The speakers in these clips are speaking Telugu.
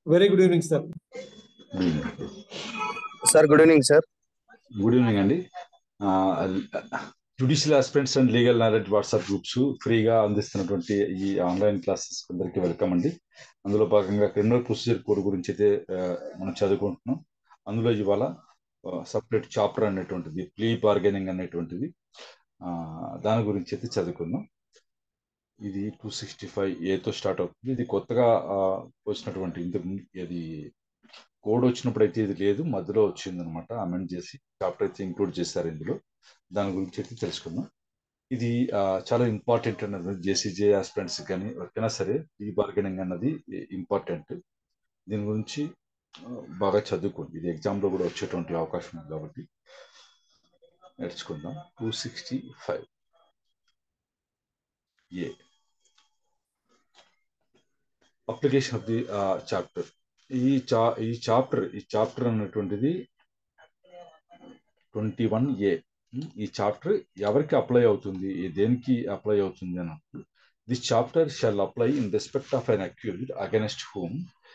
Very good evening, sir. Sir, good evening, sir. Good evening అండి. Judicial aspirants and legal knowledge WhatsApp groups ఫ్రీగా అందిస్తున్నటువంటి ఈ ఆన్లైన్ క్లాసెస్ అందరికీ వెల్కమ్ అండి. అందులో భాగంగా క్రిమినల్ ప్రొసీజర్ కోడ్ గురించి అయితే మనం చదువుకుంటున్నాం. అందులో ఇవాళ సపరేట్ చాప్టర్ అనేటువంటిది ప్లీ బార్గెనింగ్ అనేటువంటిది దాని గురించి అయితే చదువుకుందాం. ఇది 265A స్టార్ట్ అవుతుంది. ఇది కొత్తగా వచ్చినటువంటి ఇది కోడ్ వచ్చినప్పుడు అయితే ఇది లేదు, మధ్యలో వచ్చింది అనమాట. అమెండ్ చేసి చాప్టర్ అయితే ఇంక్లూడ్ చేశారు ఇందులో. దాని గురించి అయితే తెలుసుకుందాం. ఇది చాలా ఇంపార్టెంట్ అన్నది జేసీజే ఆస్పిరెంట్స్ కానీ ఎవరికైనా సరే ఈ బార్గెనింగ్ అన్నది ఇంపార్టెంట్. దీని గురించి బాగా చదువుకోండి. ఇది ఎగ్జామ్లో కూడా వచ్చేటువంటి అవకాశం ఉంది కాబట్టి నేర్చుకుందాం. 265A application of the chapter. ఈ చాప్టర్ అన్నటువంటిది 21A. ఈ చాప్టర్ ఎవరికి అప్లై అవుతుంది, దేనికి అప్లై అవుతుంది అన్నప్పుడు, this chapter shall apply in respect of an accused against whom.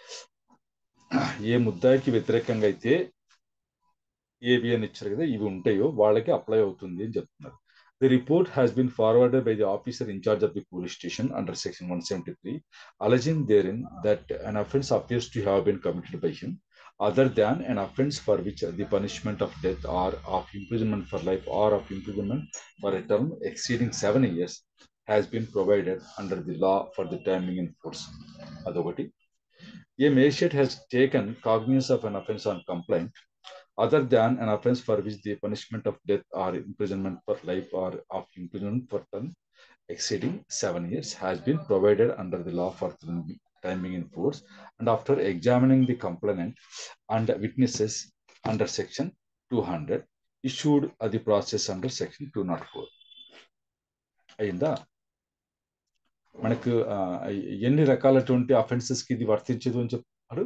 ఏ ముద్దాయికి వ్యతిరేకంగా అయితే ఏబి అని ఇచ్చారు కదా, ఇవి ఉంటాయో వాళ్ళకి అప్లై అవుతుంది అని చెప్తున్నారు. The report has been forwarded by the officer in charge of the police station under section 173, alleging therein that an offence appears to have been committed by him, other than an offence for which the punishment of death or of imprisonment for life or of imprisonment for a term exceeding 7 years has been provided under the law for the timing in force. Adokati. A magistrate has taken cognizance of an offence on complaint, other than an offence for which the punishment of death or imprisonment for life or of imprisonment for term exceeding 7 years has been provided under the law for timing in force, and after examining the complainant and witnesses under section 200 issued the process under section 204. అయిందా? మనకు ఎన్ని రకాలటువంటి అఫెన్సెస్కి ఇది వర్తించదు అని చెప్తారు.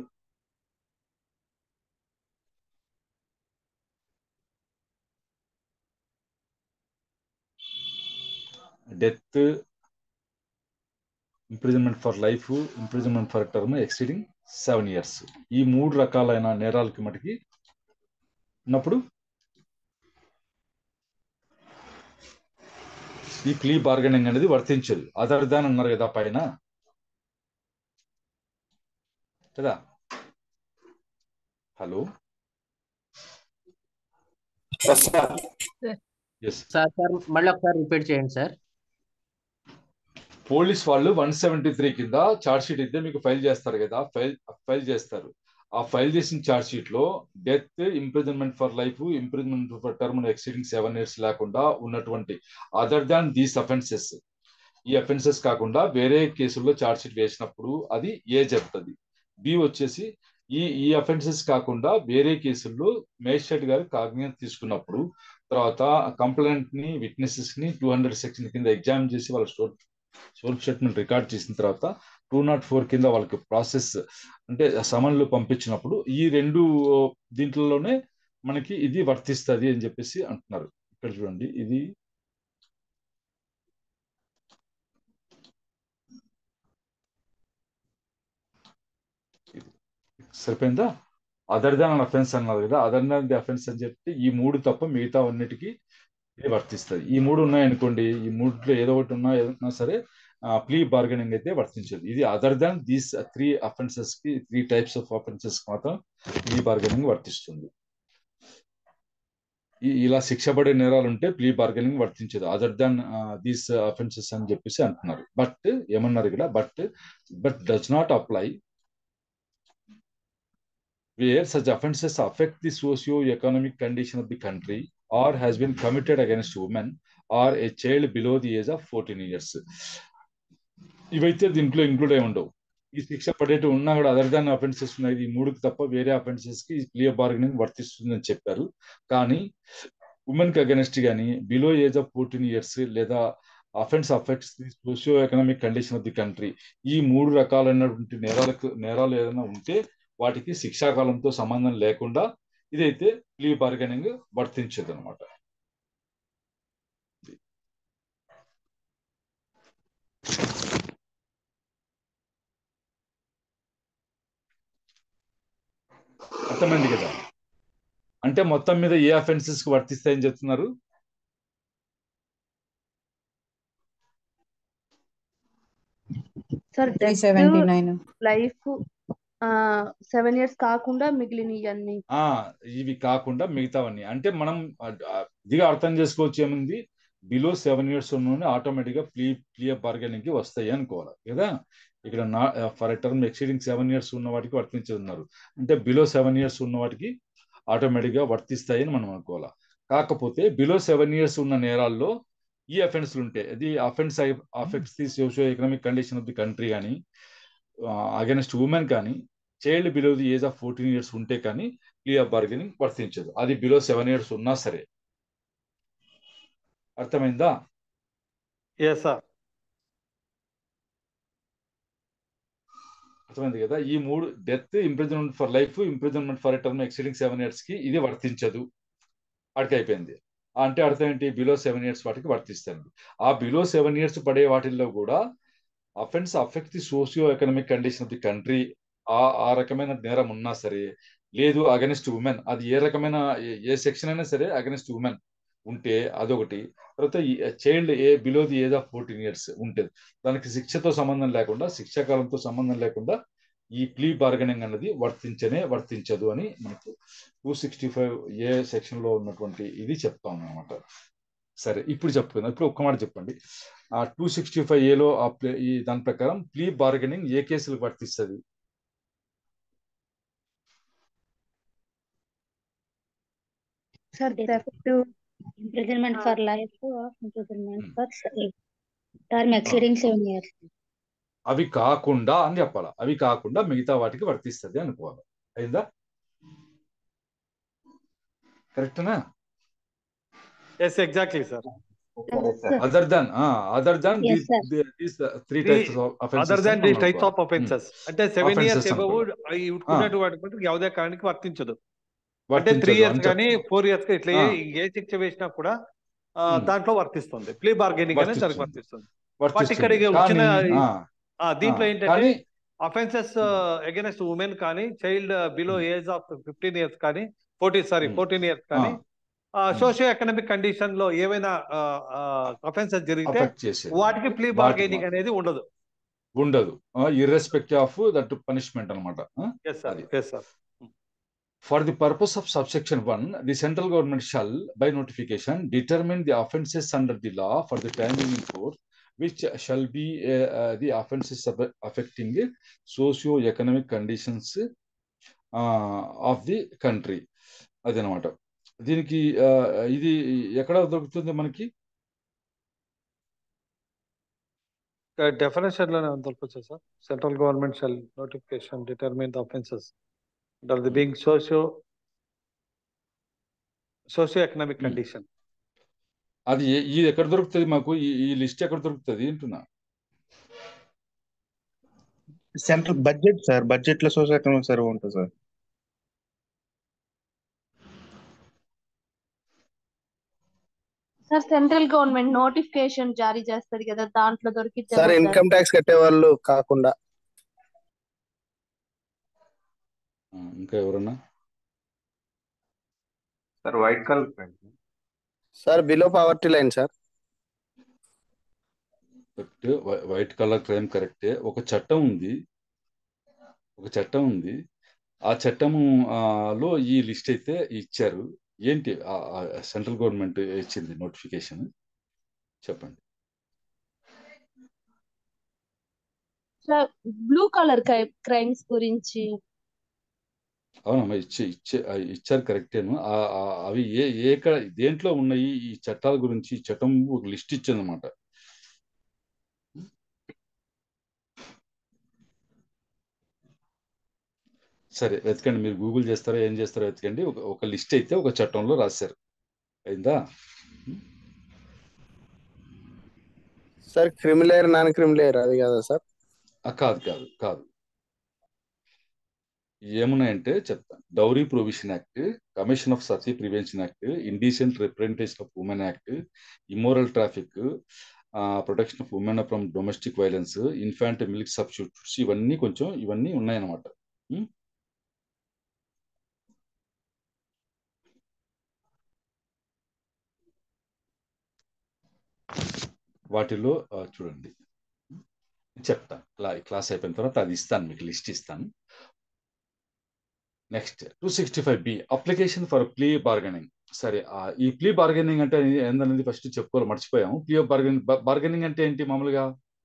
Death, imprisonment for life, imprisonment for term exceeding 7 years. ఈ 3 రకాలైన నేరాలకి మటుకి ఉన్నప్పుడు ఈ ప్లీ బార్గెనింగ్ అనేది వర్తించదు. అదర్ దాన్ అన్నారు కదా పైన కదా. హలో మళ్ళీ ఒకసారి రిపీట్ చేయండి సార్. పోలీస్ వాళ్ళు 173 కింద ఛార్జ్ షీట్ అయితే మీకు ఫైల్ చేస్తారు కదా, ఫైల్ చేస్తారు. ఆ ఫైల్ చేసిన ఛార్జ్ షీట్ లో death, imprisonment for life, imprisonment for term exceeding 7 years లేకుండా ఉన్నటువంటి అదర్ దాన్ దీస్ అఫెన్సెస్, ఈ అఫెన్సెస్ కాకుండా వేరే కేసుల్లో ఛార్జ్ షీట్ వేసినప్పుడు అది ఏ చెప్తుంది. బి వచ్చేసి ఈ అఫెన్సెస్ కాకుండా వేరే కేసుల్లో మేజిస్ట్రేట్ గారు కాగ్నిజెన్స్ తీసుకున్నప్పుడు తర్వాత కంప్లైంట్ ని, విట్నెసెస్ ని 200 సెక్షన్ కింద ఎగ్జామిన్ చేసి వాళ్ళ సోర్స్ స్టేట్మెంట్ రికార్డ్ చేసిన తర్వాత 204 కింద వాళ్ళకి ప్రాసెస్ అంటే సమన్లు పంపించినప్పుడు ఈ 2 దీంట్లోనే మనకి ఇది వర్తిస్తుంది అని చెప్పేసి అంటున్నారు. ఇక్కడ చూడండి, ఇది సరిపోయిందా. అదర్ దాన్ అఫెన్స్ అన్నారు కదా, అదర్ దాన్ ది అఫెన్స్ అని చెప్తే ఈ 3 తప్ప మిగతా అన్నిటికీ ఇది వర్తిస్తుంది. ఈ 3 ఉన్నాయనుకోండి, ఈ 3లో ఏదో ఒకటి ఉన్నా సరే ప్లీ బార్గెనింగ్ అయితే వర్తించదు. ఇది అదర్ దాన్ దీస్ 3 అఫెన్సెస్ కి, 3 types ఆఫ్ అఫెన్సెస్ మాత్రం ప్లీ బార్గెనింగ్ వర్తిస్తుంది. ఇలా శిక్ష పడే నేరాలు ఉంటే ప్లీ బార్గెనింగ్ వర్తించదు, అదర్ దాన్ దీస్ అఫెన్సెస్ అని చెప్పేసి అంటున్నారు. బట్ ఏమన్నారు ఇక్కడ, but does not apply where such offences affect the socio-economic condition of the country or has been committed against women or a child below the age of 14 years. ఇవైతే దీంట్లో ఇంక్లూడ్ అయి ఉండవు. ఈ శిక్ష పడేటి ఉన్నా కూడా అదర్ దాన్ అఫెన్సెస్ ఉన్నాయి. ఈ 3కి తప్ప వేరే అఫెన్సెస్ కి ప్లీ బార్గెనింగ్ వర్తిస్తుందని చెప్పారు. కానీ ఉమెన్ కి అగెనెస్ట్ కానీ, బిలో ఏజ్ ఆఫ్ 14 years లేదా offence affects the socio economic condition of the country, ఈ 3 రకాలైనటువంటి నేరాలు ఏదైనా ఉంటే వాటికి శిక్షాకాలంతో సంబంధం లేకుండా ఇదైతే ప్లీ బార్గెనింగ్ వర్తించదు అనమాట. అర్థమైంది కదా. అంటే మొత్తం మీద ఏ అఫెన్సెస్ కి వర్తిస్తాయని చెప్తున్నారు? సార్ డెత్ 379 లైఫ్ 7 years కాకుండా మిగిలినవన్నీ. ఇవి కాకుండా మిగతావన్నీ అంటే మనం ఇదిగా అర్థం చేసుకోవచ్చు. ఏముంది, బిలో 7 years ఉన్న ఆటోమేటిక్ గా ప్లీ బార్గెనింగ్ కి వస్తాయి అనుకోవాలి కదా. ఇక్కడ for a term exceeding 7 years ఉన్న వాటికి వర్తించుతున్నారు, అంటే బిలో 7 years ఉన్న వాటికి ఆటోమేటిక్ గా వర్తిస్తాయని మనం అనుకోవాలి. కాకపోతే బిలో 7 years ఉన్న నేరాల్లో ఈ అఫెన్స్లు ఉంటాయి. అది offence affects the socio economic condition of the country కానీ, అగెన్స్ట్ ఉమెన్ కానీ, child below the age of 14 years ఉంటే కానీ ప్లీ ఆఫ్ బార్గెనింగ్ వర్తించదు. అది బిలో 7 years ఉన్నా సరే. అర్థమైందా? Yes sir. అర్థమైంది కదా. ఈ మూడు, death, imprisonment for life, imprisonment for a term exceeding 7 years కి ఇది వర్తించదు. వాటికి అయిపోయింది. అంటే అర్థం ఏంటి, బిలో 7 years వాటికి వర్తిస్తుంది. ఆ బిలో 7 years పడే వాటిల్లో కూడా offence affect the socio economic condition of the country, ఆ రకమైన నేరం ఉన్నా సరే, లేదు అగెనిస్ట్ ఉమెన్, అది ఏ రకమైన ఏ సెక్షన్ అయినా సరే అగెనిస్ట్ ఉమెన్ ఉంటే అదొకటి. తర్వాత child below the age of 14 years ఉంటుంది. దానికి శిక్షతో సంబంధం లేకుండా, శిక్షాకాలంతో సంబంధం లేకుండా ఈ ప్లీ బార్గెనింగ్ అన్నది వర్తించదు అని మనకు 265A సెక్షన్ లో ఉన్నటువంటి ఇది చెప్తా ఉన్నాం అనమాట. సరే, ఇప్పుడు చెప్పుకుందాం. ఇప్పుడు ఒక్క మాట చెప్పండి. ఆ 265Aలో ఈ దాని ప్రకారం ప్లీ బార్గెనింగ్ ఏ కేసులకు వర్తిస్తుంది? Sir theft, imprisonment for life, imprisonment for term exceeding 7 years. అవి కాకుండా అని చెప్పాలి. అవి కాకుండా మిగతా వాటికి వర్తిస్తుంది అనుకోవాలి. అయిందా? కరెక్టేనా? Yes, exactly sir. Other than Yes, sir. these three types of offenses other than అని దీస్ మనం టైప్స్ ఆఫ్ అనుకోవాలి. అఫెన్సెస్ అంటే 7 years Offences అబౌవ్ అనుకోవాలి. ఉన్నటువంటి ಯಾವುದೇ కారణానికి వర్తించదు. అంటే వర్తించదు 3 years అని కానీ చెప్తున్నాం. 4 years ఇట్లా ఏ శిక్ష వేసినా కూడా దాంట్లో వర్తిస్తుంది. ప్లీ బార్గెనింగ్ అనేది దానికి వర్తిస్తుంది. బట్ ఇక్కడ వచ్చిన దీంట్లో ఏంటంటే కానీ అఫెన్సెస్ అగైనెస్ట్ ఉమెన్ కానీ, child below age of 15 years కానీ, 14 years కానీ, సోషియో ఎకనామిక్ కండిషన్ లో ఏవైనా అఫెన్సెస్ జరిగితే అఫెక్ట్ చేసేది వాటికి ప్లీ బార్గెనింగ్ అనేది ఉండదు. ఇర్రెస్పెక్టివ్ ఆఫ్ దట్ పనిష్మెంట్ అనమాట. Yes sir, yes sir. For the purpose of subsection 1, the central government shall, by notification, determine the offences under the law for the time in force, which shall be the offences affecting socio-economic conditions of the country. అదనమాట. దీనికి ఇది ఎక్కడ దొరుకుతుంది మనకి? డెఫినేషన్ లోనే దొరకవచ్చు సార్. Central government shall notification determine the offences under the being socio economic condition. అది ఇది ఎక్కడ దొరుకుతుంది మాకు? ఈ లిస్ట్ ఎక్కడ దొరుకుతుంది అంటున్నా? సెంట్రల్ బడ్జెట్ సార్, బడ్జెట్ లో సోషల్ ఎకనామిక్ సర్వే ఉంటుంది సార్. సార్ సెంట్రల్ గవర్నమెంట్ నోటిఫికేషన్ జారీ చేస్తుంది కదా, దాంట్లో దొరికితే సార్ ఇన్కమ్ ట్యాక్స్ కట్టే వాళ్ళు కాకుండా. ఇంకా ఎవరన్నా? Sir white colour sir below poverty line sir. Correct, white colour crime కరెక్టే. ఒక చట్టం ఉంది. ఆ చట్టము లో ఈ లిస్ట్ అయితే ఇచ్చారు. ఏంటి సెంట్రల్ గవర్నమెంట్ ఇచ్చింది నోటిఫికేషన్? చెప్పండి. సార్ బ్లూ కలర్ క్రైమ్స్ గురించి. అవునమ్మా, ఇచ్చారు కరెక్టేను. అవి దేంట్లో ఉన్నాయి ఈ చట్టాల గురించి? ఈ చట్టం ఒక లిస్ట్ ఇచ్చింది అనమాట. సరే వెతకండి, మీరు గూగుల్ చేస్తారో ఏం చేస్తారో వెతకండి. ఒక లిస్ట్ అయితే ఒక చట్టంలో రాశారు. అయిందా? సార్ క్రిమిలేయర్ నాన్ క్రిమిలేయర్ అది కదా సార్? కాదు. ఏమున్నాయంటే చెప్తాను. Dowry provision act, commission of Sati prevention act, indecent representation of women act, immoral traffic, protection of women from domestic violence, infant milk substitutes, ఇవన్నీ ఉన్నాయన్నమాట. వాటిలో చూడండి చెప్తా, క్లాస్ అయిపోయిన తర్వాత అది ఇస్తాను, మీకు లిస్ట్ ఇస్తాను. Next 265B application for plea bargaining. సరే, ఈ ప్లీ బార్గెనింగ్ అంటే ఏందనేది ఫస్ట్ చెప్పుకోవాలి, మర్చిపోయాము. ప్లీ బార్గెనింగ్ అంటే ఏంటి? మామూలుగా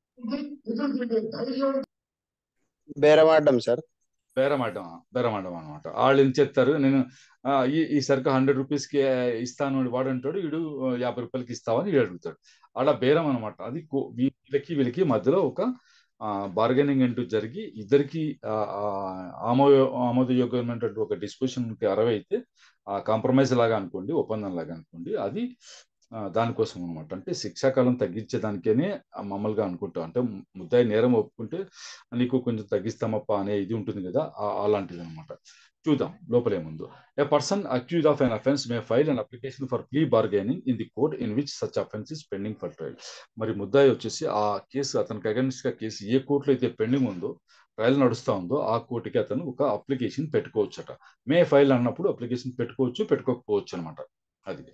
బేరమాడడం సార్. బేరమాడడం అనమాట. వాళ్ళు ఏం చెప్తారు, నేను ఈ సరుకు 100 రూపీస్కి ఇస్తాను అని వాడు అంటాడు, వీడు 50 రూపాయలకి ఇస్తావని వీడు అడుగుతాడు. అలా బేరం అనమాట. అది వీళ్ళకి మధ్యలో ఒక బార్గెనింగ్ అంటూ జరిగి ఇద్దరికి ఆమోదయోగ్యమైనటువంటి ఒక డిస్కషన్కి అరవైతే కాంప్రమైజ్ లాగా అనుకోండి, ఒప్పందం లాగా అనుకోండి, అది దానికోసం అనమాట. అంటే శిక్షాకాలం తగ్గించేదానికేనే మామూలుగా అనుకుంటాం. అంటే ముద్దాయి నేరం ఒప్పుకుంటే నీకు కొంచెం తగ్గిస్తామప్ప అనే ఇది ఉంటుంది కదా, అలాంటిది అనమాట. చూద్దాం లోపలేముందో. A person accused of an offence may file an application for plea bargaining in the court in which such offence is pending for trial. మరి ముద్దాయి వచ్చేసి ఆ కేసు, అతనికి అగెన్స్ట్ గా కేసు ఏ కోర్టులో అయితే పెండింగ్ ఉందో, ట్రయల్ నడుస్తూ ఉందో, ఆ కోర్టుకి అతను ఒక అప్లికేషన్ పెట్టుకోవచ్చట. మే ఫైల్ అన్నప్పుడు అప్లికేషన్ పెట్టుకోవచ్చు, పెట్టుకోకపోవచ్చు అనమాట. అది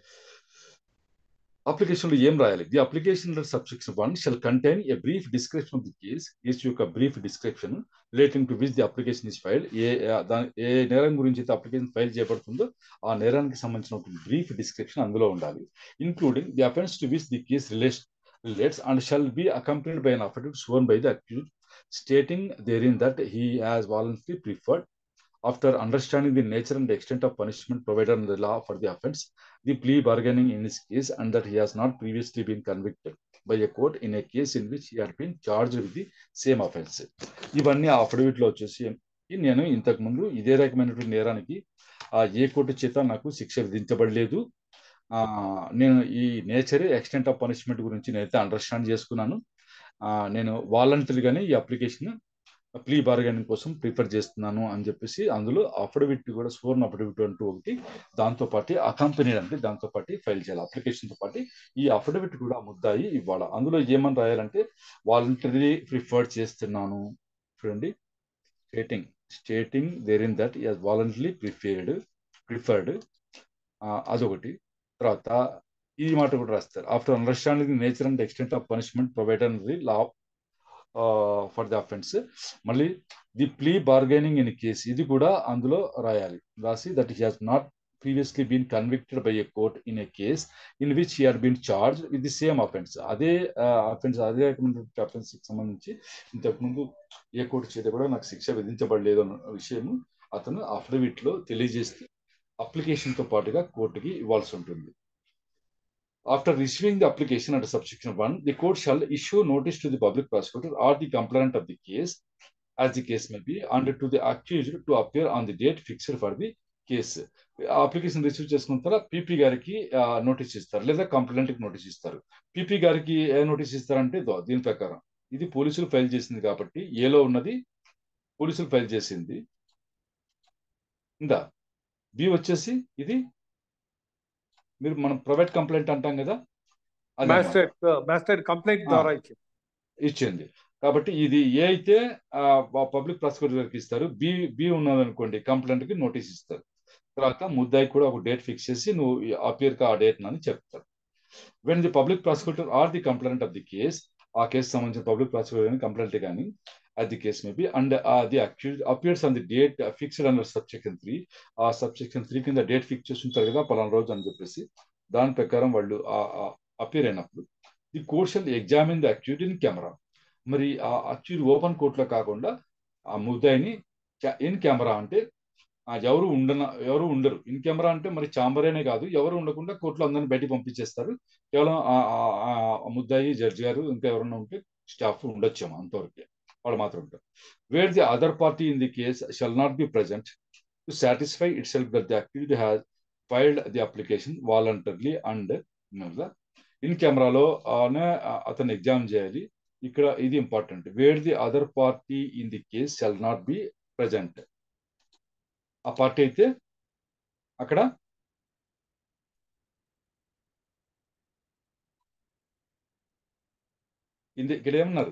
అప్లికేషన్లో ఏం రాయాలి? The application subsection 1 shall contain a brief description of the case యొక్క brief description relating to which the application is filed. ఏ నేరం గురించి అయితే అప్లికేషన్ ఫైల్ చేయబడుతుందో ఆ నేరానికి సంబంధించిన బ్రీఫ్ డిస్క్రిప్షన్ అందులో ఉండాలి. Including the offence to which the case relates and shall be accompanied by an affidavit sworn by the accused stating therein that he has voluntarily preferred, after understanding the nature and extent of punishment provided in the law for the offence, the plea bargaining in his case, and that he has not previously been convicted by a court in a case in which he had been charged with the same offence. ఇవన్నీ ఆ అఫిడవిట్ లో వచ్చేసి, నేను ఇంతకు ముందు ఇదే రకమైనటువంటి నేరానికి ఏ కోర్టు చేత నాకు శిక్ష విధించబడలేదు, నేను ఈ నేచర్ ఎక్స్టెంట్ ఆఫ్ పనిష్మెంట్ గురించి నేనైతే అండర్స్టాండ్ చేసుకున్నాను, నేను వాలంటరీగానే ఈ అప్లికేషన్ ప్లీ బార్గెనింగ్ కోసం ప్రిఫర్ చేస్తున్నాను అని చెప్పేసి అందులో అఫిడవిట్ కూడా, స్వోర్న్ అఫిడవిట్ అంటూ ఒకటి దాంతో పాటు అకంపెనీడ్ అంటే దాంతో పాటు ఫైల్ చేయాలి. అప్లికేషన్తో పాటు ఈ అఫిడవిట్ కూడా ముద్దాయి ఇవ్వాలి. అందులో ఏమని రాయాలంటే వాలంటరీ ప్రిఫర్ చేస్తున్నాను, చూడండి, stating therein that as voluntary preferred, అదొకటి. తర్వాత ఈ మాట కూడా రాస్తారు, after understanding the nature and extent of punishment provided in the law for the offence. మళ్ళీ the plea bargaining in case, ఇది కూడా అందులో రాసి that he has not previously been convicted by a court in a case in which he had been charged with the same offense. అదే రకమైనటువంటి అఫెన్స్ కి సంబంధించి ఇంతకుముందు ఏ కోర్టు చేత కూడా నాకు శిక్ష విధించబడలేదు అన్న విషయము అతను అఫిడవిట్ లో తెలియజేస్తే అప్లికేషన్ తో పాటుగా కోర్టుకి ఇవ్వాల్సి ఉంటుంది. After receiving the application under subsection 1, the court shall issue notice to the public prosecutor or the complainant of the case, as the case may be, and to the accused to appear on the date fixed for the case. Application receive చేసుకున్న తర్వాత పీపీ గారికి నోటీస్ ఇస్తారు, లేదా కంప్లైంట్ కి నోటీస్ ఇస్తారు. పీపీ గారికి ఏ నోటీస్ ఇస్తారంటే దీని ప్రకారం ఇది పోలీసులు ఫైల్ చేసింది కాబట్టి, ఏలో ఉన్నది పోలీసులు ఫైల్ చేసింది, ఇంకా బి వచ్చేసి ఇది మీరు మనం ప్రైవేట్ కంప్లైంట్ అంటాం కదా, మ్యాజిస్ట్రేట్ కంప్లైంట్ ద్వారా ఇచ్చింది. కాబట్టి ఇది ఏ అయితే పబ్లిక్ ప్రాసిక్యూటర్ గారికి ఇస్తారు, బి ఉన్నదనుకోండి కంప్లైంట్ కి నోటీస్ ఇస్తారు. తర్వాత ముద్దాయి కూడా ఒక డేట్ ఫిక్స్ చేసి నువ్వు అపియర్ కా ఆ డేట్ అని చెప్తారు. When the public prosecutor or the complaint of the case, ఆ కేసు సంబంధించిన పబ్లిక్ ప్రాసిక్యూటర్ కానీ కంప్లైంట్ కానీ as the case may be, and the accused appears on the date fixed under subsection 3. Subsection 3 కింద డేట్ ఫిక్స్ చేసి ఉంటారు కదా పలానా రోజు అని చెప్పేసి, దాని ప్రకారం వాళ్ళు అపియర్ అయినప్పుడు the court shall examine the accused in camera. మరి ఆ అక్యూజ్డ్ ఓపెన్ కోర్టులో కాకుండా ఆ ముద్దాయిని ఇన్ కెమెరా అంటే ఎవరు ఉండరు. ఇన్ కెమెరా అంటే మరి చాంబరేనే కాదు, ఎవరు ఉండకుండా కోర్టులో అందరిని బయటికి పంపించేస్తారు. కేవలం ముద్దాయి, జడ్జి గారు, ఇంకా ఎవరన్నా ఉంటే స్టాఫ్ ఉండొచ్చేమో, అంతవరకే వాళ్ళు మాత్రం ఉంటారు. Where the other party in the case shall not be present to satisfy itself that the accused has filed the application voluntarily and ఇన్ కెమెరాలో అతను ఎగ్జామ్ చేయాలి. ఇక్కడ ఇది important, where the other party in the case shall not be present. ఆ పార్టీ అయితే అక్కడ ఇక్కడ ఏమన్నారు,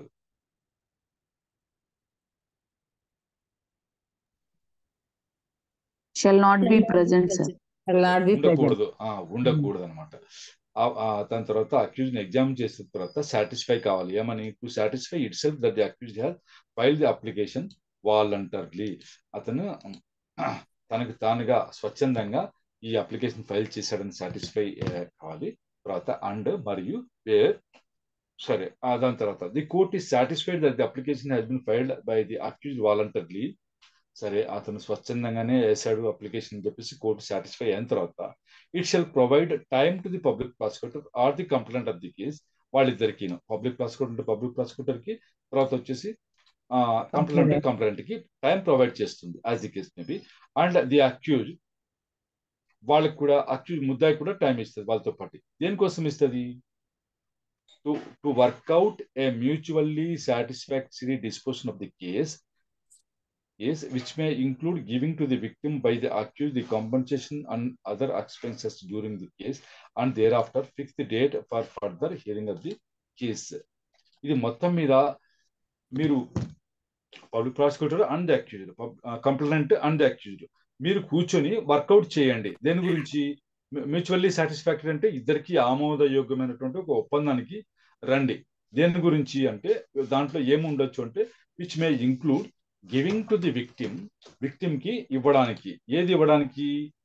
shall not be present, sir. ఉండకూడదు అనమాట. దాని తర్వాత అక్యూజ్ ని ఎగ్జామిన్ చేసిన తర్వాత సాటిస్ఫై కావాలి. ఏమని? To satisfy itself that the accused has file the application voluntarily. అతను తనకు తానుగా స్వచ్ఛందంగా ఈ అప్లికేషన్ ఫైల్ చేశాడని సాటిస్ఫై కావాలి. తర్వాత అండ్ మరియు వేర్ సరే దాని తర్వాత the court is satisfied that the application has been filed by the accused voluntarily. సరే అతను స్వచ్ఛందంగానే వేసాడు అప్లికేషన్ అని చెప్పేసి కోర్టు సాటిస్ఫై అయిన తర్వాత it shall provide time to the public prosecutor or the complaint of the case. వాళ్ళిద్దరికి పబ్లిక్ ప్రాసిక్యూటర్ అంటే పబ్లిక్ ప్రాసిక్యూటర్ కి, తర్వాత వచ్చేసి కంప్లైంట్ కి టైం ప్రొవైడ్ చేస్తుంది as the case may be. And the accused వాళ్ళకి కూడా అక్యూజ్ ముద్దాయి కూడా టైం ఇస్తుంది వాళ్ళతో పాటు. దేనికోసం ఇస్తుంది? To work out a mutually satisfactory disposition of the case which may include giving to the victim by the accused the compensation and other expenses during the case and thereafter fix the date for further hearing of the case. ఇది మొత్తం మీద మీరు public prosecutor and accused, complaint and accused మీరు కూర్చొని వర్కౌట్ చేయండి. దేని గురించి? మ్యూచువల్లీ సాటిస్ఫాక్టరీ అంటే ఇద్దరికి ఆమోదయోగ్యమైనటువంటి ఒక ఒప్పందానికి రండి. దేని గురించి అంటే దాంట్లో ఏముండొచ్చు అంటే which may include giving to the victim కి ఇవ్వడానికి. ఏది ఇవ్వడానికి?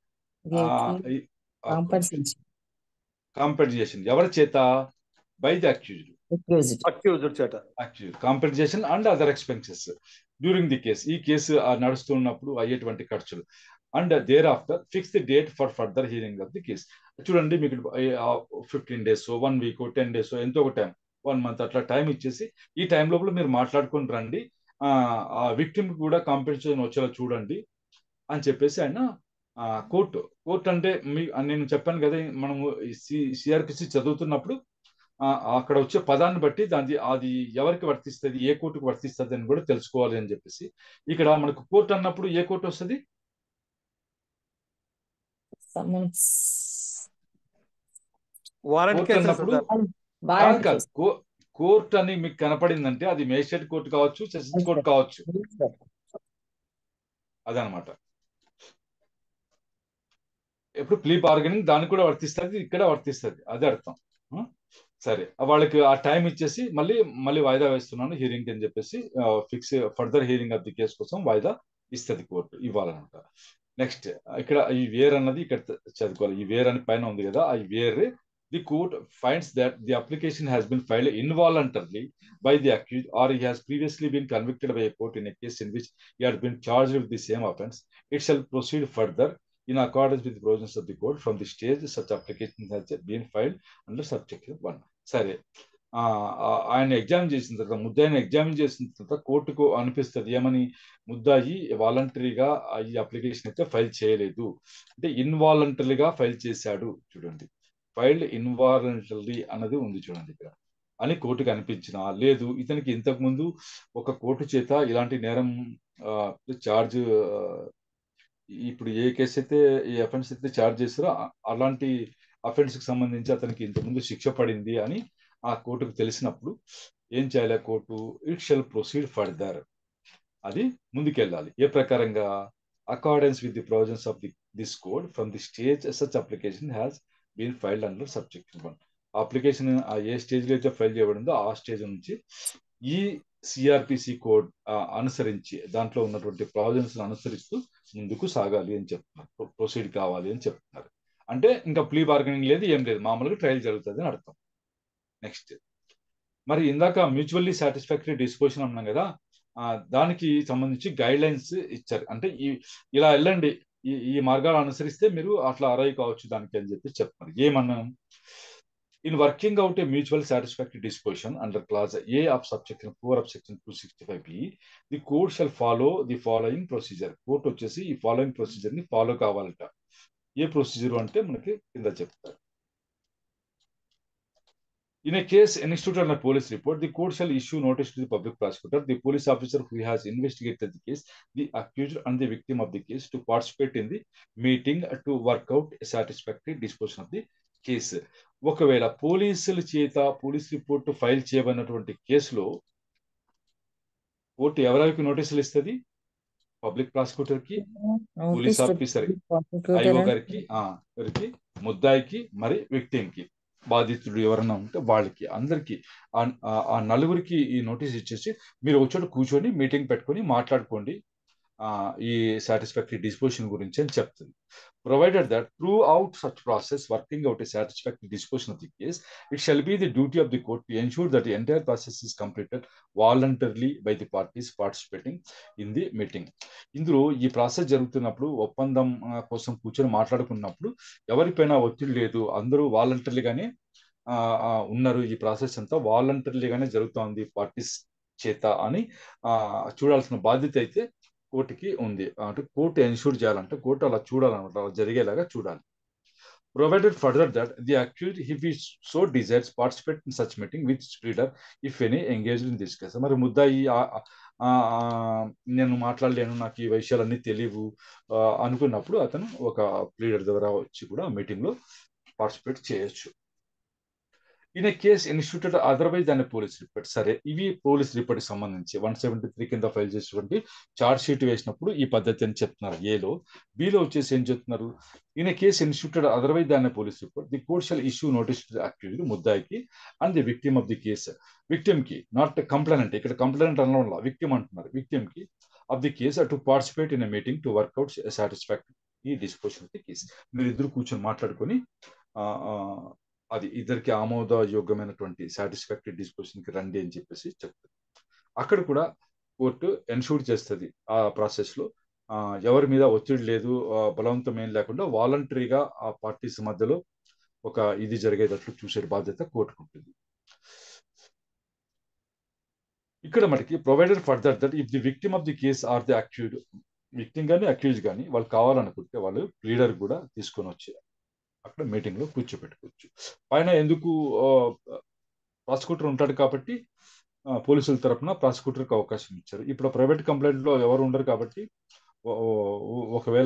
కాంపెన్సేషన్. ఎవరి చేత? బై ది అక్యూజ్డ్ చేత. Compensation and other expenses during the case. ఈ కేసు నడుస్తున్నప్పుడు అయ్యేటువంటి ఖర్చులు. And thereafter fix the date for further hearing of the case. చూడండి మీకు 15 days 1 week 10 days ఎంతో ఒక టైం 1 month అట్లా టైం ఇచ్చేసి ఈ టైం లోపల మీరు మాట్లాడుకొని రండి, ఆ విక్టిమ్ కూడా కాంపెన్సేషన్ వచ్చేలా చూడండి అని చెప్పేసి ఆయన కోర్టు అంటే నేను చెప్పాను కదా, మనము సిఆర్పిసి చదువుతున్నప్పుడు అక్కడ వచ్చే పదాన్ని బట్టి అది ఎవరికి వర్తిస్తుంది, ఏ కోర్టుకు వర్తిస్తుంది అని కూడా తెలుసుకోవాలి అని చెప్పేసి. ఇక్కడ మనకు కోర్టు అన్నప్పుడు ఏ కోర్టు వస్తుంది? కోర్టు అని మీకు కనపడిందంటే అది మేజిస్ట్రేట్ కోర్టు కావచ్చు, సెషన్స్ కోర్టు కావచ్చు, అదనమాట. ఎప్పుడు ప్లీ బార్గెనింగ్ దానికి కూడా వర్తిస్తుంది, ఇక్కడ వర్తిస్తుంది, అదే అర్థం. సరే వాళ్ళకి ఆ టైం ఇచ్చేసి మళ్ళీ వాయిదా వేస్తున్నాను హియరింగ్ అని చెప్పేసి fix further hearing of the case కోసం వాయిదా ఇస్తుంది కోర్టు, ఇవ్వాలన్నమాట. నెక్స్ట్ ఇక్కడ ఈ వేర్ అన్నది ఇక్కడ చదువుకోవాలి. ఈ వేర్ అని పైన ఉంది కదా, ఈ where the court finds that the application has been filed involuntarily by the accused or he has previously been convicted by a court in a case in which he had been charged with the same offense, it shall proceed further in accordance with the provisions of the code from the stage such application has been filed under subsection 1. సరే ఆయన ఎగ్జామిన్ చేసిన తర్వాత, ముద్దాయిని ఎగ్జామిన్ చేసిన తర్వాత కోర్టుకు అనిపిస్తుంది ఏమని? ముద్దాయి వాలంటరీగా ఈ అప్లికేషన్ అయితే ఫైల్ చేయలేదు, అంటే ఇన్వాలంటరీగా ఫైల్ చేశాడు. చూడండి, ఫైల్డ్ ఇన్వాలంటరీ అన్నది ఉంది చూడండి ఇక్కడ అని కోర్టుకు అనిపించినా, లేదు ఇతనికి ఇంతకు ముందు ఒక కోర్టు చేత ఇలాంటి నేరం ఛార్జ్, ఇప్పుడు ఏ కేసు అయితే ఈ అఫెన్స్ అయితే ఛార్జ్ చేస్తారో అలాంటి అఫెన్స్ కి సంబంధించి అతనికి ఇంతకుముందు శిక్ష పడింది అని ఆ కోర్టుకు తెలిసినప్పుడు ఏం చేయాలి court? It shall proceed further, అది ముందుకెళ్ళాలి. ఏ ప్రకారంగా? Accordance with the provisions of this code from the stage such application has been filed under subsection 1. Application ఏ స్టేజ్ లో అయితే ఫైల్ చేయబడిందో ఆ స్టేజ్ నుంచి ఈ సిఆర్పిసి కోడ్ అనుసరించి దాంట్లో ఉన్నటువంటి ప్రావిజన్స్ అనుసరిస్తూ ముందుకు సాగాలి అని చెప్తున్నారు, ప్రొసీడ్ కావాలి అని చెప్తున్నారు. అంటే ఇంకా ప్లీ బార్గెనింగ్ లేదు, ఏం లేదు, మామూలుగా ట్రయల్ జరుగుతుంది అని అర్థం. నెక్స్ట్ మరి ఇందాక మ్యూచువల్లీ సాటిస్ఫాక్టరీ డిస్పోజిషన్ అన్నాం కదా, దానికి సంబంధించి గైడ్ లైన్స్ ఇచ్చారు. అంటే ఇలా వెళ్ళండి, ఈ మార్గాలు అనుసరిస్తే మీరు అట్లా అరైవ్ కావచ్చు దానికి అని చెప్పి చెప్తున్నారు. ఏమన్నాం? In working out a mutual satisfactory disposition under clause A of subsection 4 of section 265B the court shall follow the following procedure. Court వచ్చేసి ఈ ఫాలోయింగ్ ప్రొసీజర్ ని ఫాలో కావాలట. ఏ ప్రొసీజర్ అంటే మనకి కింద చెప్తారు. In a case instituted on a police report, the court shall issue notice to the public prosecutor, the police officer who has investigated the case, the accused and the victim of the case to participate in the meeting to work out a satisfactory disposition of the case. ఒకవేళ పోలీసుల చేత పోలీస్ రిపోర్ట్ ఫైల్ చేయబడినటువంటి కేసులో కోర్టు ఎవరికి నోటీసులు ఇస్తుంది? పబ్లిక్ ప్రాసిక్యూటర్ కి, పోలీస్ ఆఫీసర్, ఐఓ గారికి, ముద్దాయికి, మరి విక్టిమ్ కి. బాధితుడు ఎవరైనా ఉంటే వాళ్ళకి అందరికీ ఆ నలుగురికి ఈ నోటీస్ ఇచ్చేసి మీరు ఒక చోట కూర్చొని మీటింగ్ పెట్టుకొని మాట్లాడుకోండి ఈ సాటిస్ఫాక్టరీ డిస్పోజిషన్ గురించి అని చెప్తుంది. Provided that throughout such process, working out a satisfactory disposition of the case, it shall be the duty of the court to ensure that the entire process is completed voluntarily by the parties participating in the meeting. ఇందులో ఈ ప్రాసెస్ జరుగుతున్నప్పుడు ఒప్పందం కోసం కూర్చొని మాట్లాడుకున్నప్పుడు ఎవరిపైనా ఒత్తిడి లేదు, అందరూ వాలంటరీగానే ఉన్నారు, ఈ ప్రాసెస్ అంతా వాలంటరీగానే జరుగుతోంది పార్టీస్ చేత అని చూడాల్సిన బాధ్యత అయితే కోర్టుకి ఉంది. అంటే కోర్టు ఎన్షూర్ చేయాలంటే కోర్టు అలా చూడాలన్నమాట, అలా జరిగేలాగా చూడాలి. Provided further that the accused, if he so desires, participate in such meeting with pleader, if any, engaged in this case. మరి ముద్దాయి నేను మాట్లాడలేను, నాకు ఈ విషయాలన్నీ తెలియవు అనుకున్నప్పుడు అతను ఒక ప్లీడర్ ద్వారా వచ్చి కూడా మీటింగ్ లో పార్టిసిపేట్ చేయొచ్చు. In a case instituted otherwise than police report. సరే, ఇవి పోలీస్ రిపోర్ట్కి సంబంధించి 173 కింద ఫైల్ చేసినటువంటి చార్జ్ షీట్ వేసినప్పుడు ఈ పద్ధతి అని చెప్తున్నారు ఏలో. బిలో వచ్చేసి ఏం చెప్తున్నారు, in a case instituted otherwise than police report, the court shall issue notice to the accused ముద్దాయికి and the victim of the case. Victim కి, నాట్ కంప్లైనెంట్, ఇక్కడ కంప్లైనెంట్ అనడం వల్ల విక్టిమ్ అంటున్నారు, విక్టిమ్ కి of the case to participate in a meeting to work out satisfactory disposition of the case. మీరు ఇద్దరు కూర్చొని మాట్లాడుకొని అది ఇద్దరికి ఆమోదయోగ్యమైనటువంటి సాటిస్ఫాక్టరీ డిస్పోజిషన్కి రండి అని చెప్పేసి చెప్తుంది. అక్కడ కూడా కోర్టు ఎన్షూర్ చేస్తుంది ఆ ప్రాసెస్లో ఎవరి మీద ఒత్తిడి లేదు, బలవంతం ఏం లేకుండా వాలంటరీగా ఆ పార్టీస్ మధ్యలో ఒక ఇది జరిగేటట్లు చూసే బాధ్యత కోర్టుకు ఉంటుంది. ఇక్కడ మనకి provided further that if the victim of the case or the accused, victim కానీ అక్యూజ్ కానీ వాళ్ళు కావాలనుకుంటే వాళ్ళు ప్లీడర్ కూడా తీసుకొని వచ్చి అక్కడ మీటింగ్ లో కూర్చోపెట్టుకోవచ్చు. పైన ఎందుకు ప్రాసిక్యూటర్ ఉంటాడు కాబట్టి పోలీసుల తరఫున ప్రాసిక్యూటర్కి అవకాశం ఇచ్చారు. ఇప్పుడు ప్రైవేట్ కంప్లైంట్ లో ఎవరు ఉండరు కాబట్టి ఒకవేళ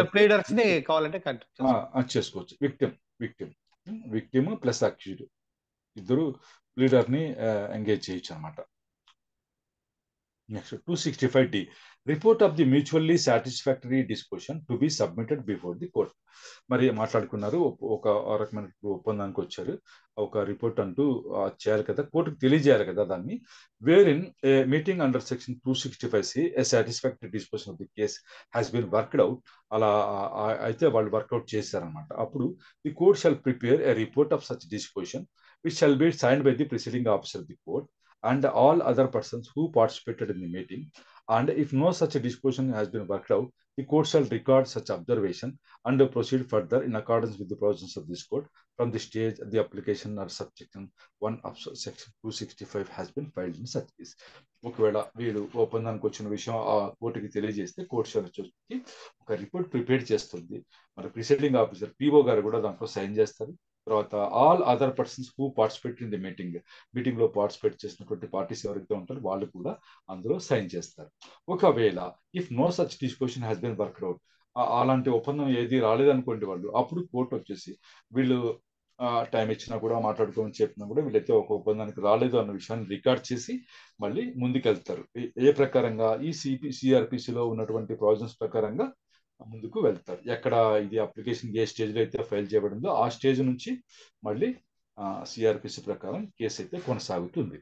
చేసుకోవచ్చు. విక్టిమ్ ప్లస్ అక్యూజ్డ్ ఇద్దరు ప్లీడర్ ని ఎంగేజ్ చేయొచ్చు అనమాట. Next 265D, report of the mutually satisfactory disposition to be submitted before the court. మరి మాట్లాడుకున్నారు, ఒక రకమైన ఒప్పందానికి వచ్చారు, ఒక రిపోర్ట్ అంటూ చేయాలి కదా, కోర్టుకు తెలియజేయాలి కదా దాన్ని. Where in meeting under section 265C a satisfactory disposition of the case has been worked out. అలా అయితే వాళ్ళు వర్క్అవుట్ చేశారనమాట. అప్పుడు the court shall prepare a report of such disposition which shall be signed by the presiding officer of the court and all other persons who participated in the meeting, and if no such a disposition has been worked out, the court shall record such observation and proceed further in accordance with the provisions of this code from the stage the application or subsection 1 of section 265 has been filed in such case. ఒకవేళ వీడు ఒప్పందానికి వచ్చిన విషయం ఆ కోర్టుకి తెలియజేస్తే కోర్టు వచ్చి ఒక రిపోర్ట్ ప్రిపేర్ చేస్తుంది. మరి ప్రిసైడింగ్ ఆఫీసర్ పిఓ గారు కూడా దాంట్లో సైన్ చేస్తారు. తర్వాత all other persons who participate in the meeting లో పార్టిసిపేట్ చేసినటువంటి పార్టీస్ ఎవరైతే ఉంటారో వాళ్ళు కూడా అందులో సైన్ చేస్తారు. ఒకవేళ if no such disposition has been worked out, అలాంటి ఒప్పందం ఏది రాలేదనుకోండి వాళ్ళు, అప్పుడు కోర్టు వచ్చేసి వీళ్ళు టైం ఇచ్చినా కూడా మాట్లాడుకోమని చెప్పినా కూడా వీళ్ళైతే ఒక ఒప్పందానికి రాలేదు అన్న విషయాన్ని రికార్డ్ చేసి మళ్ళీ ముందుకెళ్తారు. ఏ ప్రకారంగా ఈ సిఆర్పిసిలో ఉన్నటువంటి ప్రావిజన్స్ ప్రకారంగా ముందుకు వెళ్తారు. ఎక్కడ ఇది అప్లికేషన్ ఏ స్టేజ్ లో అయితే ఫైల్ చేయబడిందో ఆ స్టేజ్ నుంచి మళ్ళీ సిఆర్పిసి ప్రకారం కేసు అయితే కొనసాగుతుంది.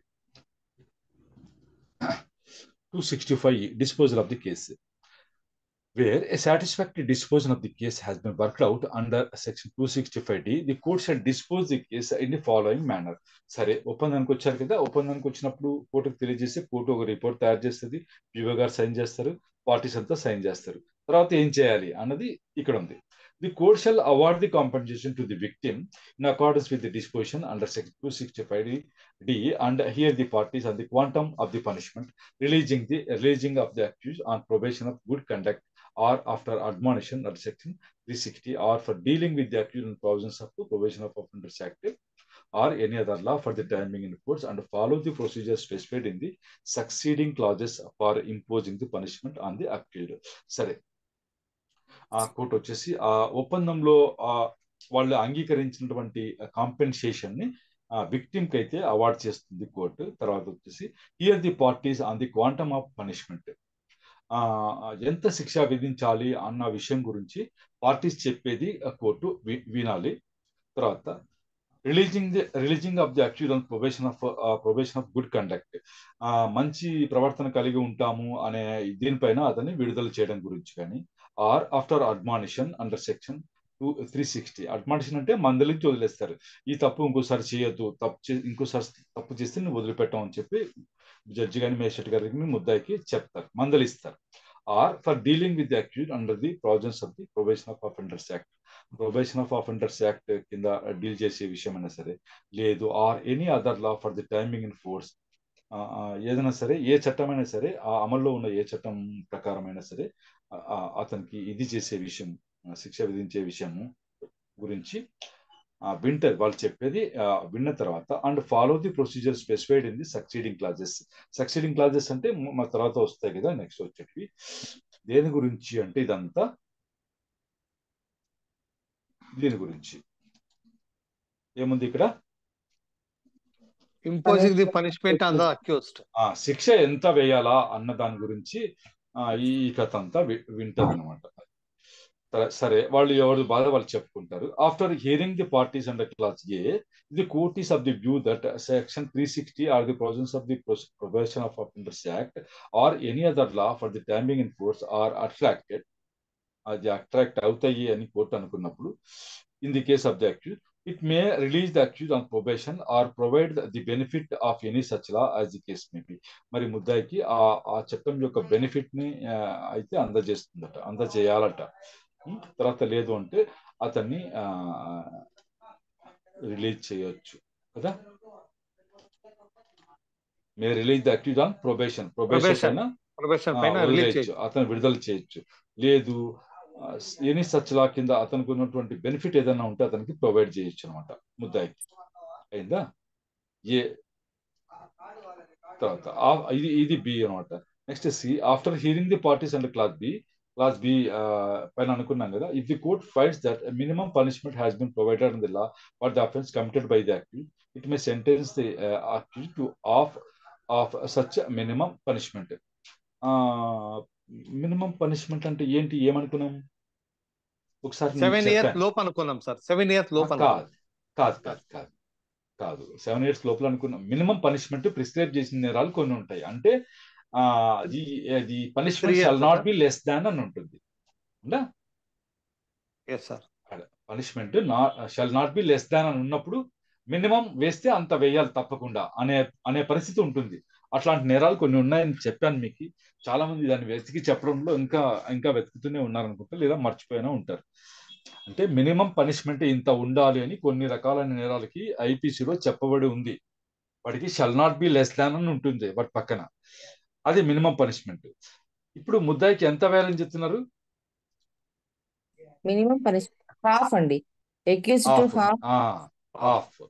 265 disposal of the case. Where a satisfactory disposition of the case has been worked out under section 265D, the court shall dispose the case in the following manner. సరే, ఒప్పందానికి వచ్చారు కదా, ఒప్పందానికి వచ్చినప్పుడు కోర్టుకు తెలియజేసి కోర్టు ఒక రిపోర్ట్ తయారు చేస్తుంది, పిఓ గారు సైన్ చేస్తారు, పార్టీస్ అంతా సైన్ చేస్తారు. తర్వాత ఏం చేయాలి అన్నది ఇక్కడ ఉంది. The court shall award the compensation to the victim in accordance with the disposition under section 265D, and here the parties and the quantum of the punishment, releasing of the accused on probation of good conduct or after admonition under section 360, or for dealing with the accused in provisions of the Probation of Offenders Act or any other law for the time being in force, and follow the procedures specified in the succeeding clauses for imposing the punishment on the accused. సరే, ఆ కోర్టు వచ్చేసి ఆ ఒప్పందంలో వాళ్ళు అంగీకరించినటువంటి కాంపెన్సేషన్ ని విక్టిమ్ కి అయితే అవార్డ్ చేస్తుంది కోర్టు. తర్వాత వచ్చేసి hear the parties on the quantum of punishment, ఎంత శిక్ష విధించాలి అన్న విషయం గురించి పార్టీస్ చెప్పేది కోర్టు వినాలి. తర్వాత releasing of the accused on probation of good conduct, మంచి ప్రవర్తన కలిగి ఉంటాము అనే దీనిపైన అతన్ని విడుదల చేయడం గురించి కానీ, or after admonition under section 360. Admonition అంటే మందలించి వదిలేస్తారు, ఈ తప్పు ఇంకోసారి చేయొద్దు, ఇంకోసారి తప్పు చేస్తే నువ్వు వదిలిపెట్టాం అని చెప్పి జడ్జి గాని మేజిస్ట్రేట్ గారికి ముద్దాయికి చెప్తారు, మందలిస్తారు. Or for dealing with the accused under the provisions of the probation of offenders act, probation of offenders act కింద డీల్ చేసే విషయం అయినా సరే, లేదు or any other law for the timing in force, ఏదైనా సరే ఏ చట్టమైనా సరే, ఆ అమల్లో ఉన్న ఏ చట్టం ప్రకారమైనా సరే అతనికి ఇది చేసే విషయం, శిక్ష విధించే విషయము గురించి వింటది, వాళ్ళు చెప్పేది విన్న తర్వాత, and follow the procedure specified in the succeeding clauses. Succeeding clauses అంటే మా తర్వాత వస్తాయి కదా, నెక్స్ట్ వచ్చేటివి. దేని గురించి అంటే ఇదంతా దీని గురించి ఏముంది ఇక్కడ, imposing the punishment on the accused, శిక్ష ఎంత వేయాలా అన్న దాని గురించి ఈ కథ అంతా వింటది అనమాట. సరే, వాళ్ళు ఎవరి బాధ వాళ్ళు చెప్పుకుంటారు. After hearing the parties under clause A, the court is of the view that section 360 or the provisions of the probation of offenders act or any other law for the timing in force are attracted, అది అట్రాక్ట్ అవుతాయి అని కోర్టు అనుకున్నప్పుడు, in the case of the accuse it may release the accuse on probation or provide the benefit of any such law as the case may be. మరి ముద్దాయికి ఆ చట్టం యొక్క బెనిఫిట్ ని అయితే అందజేస్తుందట, అందజేయాలట. తర్వాత లేదు అంటే అతన్ని రిలీజ్ చేయొచ్చు కదా, may release the accuse on probation పైన వదిలేయచ్చు, అతను విడుదల చేయొచ్చు. లేదు ఎనీ సచ్ లా కింద అతనికి ఉన్నటువంటి బెనిఫిట్ ఏదైనా ఉంటే అతనికి ప్రొవైడ్ చేయొచ్చు అనమాట ముద్దాయికి. అయిందా? ఏ తర్వాత ఇది బి అనమాట. Next C, after hearing the parties and clause B పైన అనుకున్నాం కదా, if the court finds that minimum punishment has been provided in the law for the offence committed by the accuse, it may sentence the accuse to of such minimum punishment. Minimum punishment అంటే ఏంటి, ఏమనుకున్నాం ఒకసారి? 7 years లోపు అనుకున్నాం సార్. 7 years లోపు కాదు 7 years లోపల అనుకున్నాం. మినిమం పనిష్మెంట్ ప్రిస్క్రైబ్ చేసిన నేరాలు కొన్ని ఉంటాయి, అంటే the punishment shall not be less than అని ఉంటుంది. Punishment shall not be less than అని ఉన్నప్పుడు మినిమం వేస్తే అంత వేయాలి తప్పకుండా అనే పరిస్థితి ఉంటుంది. అట్లాంటి నేరాలు కొన్ని ఉన్నాయని చెప్పాను మీకు. చాలా మంది దాన్ని వెతికి చెప్పడంలో ఇంకా వెతుకుతూనే ఉన్నారనుకుంటా, లేదా మర్చిపోయినా ఉంటారు. అంటే మినిమం పనిష్మెంట్ ఇంత ఉండాలి అని కొన్ని రకాలైన నేరాలకి ఐపీసీలో చెప్పబడి ఉంది. వాటికి shall not be less than అని ఉంటుంది వాటి పక్కన, అది మినిమం పనిష్మెంట్. ఇప్పుడు ముద్దాయికి ఎంత వేయాలని చెప్తున్నారు? మినిమం పనిష్మెంట్ హాఫ్ అండి, హాఫ్.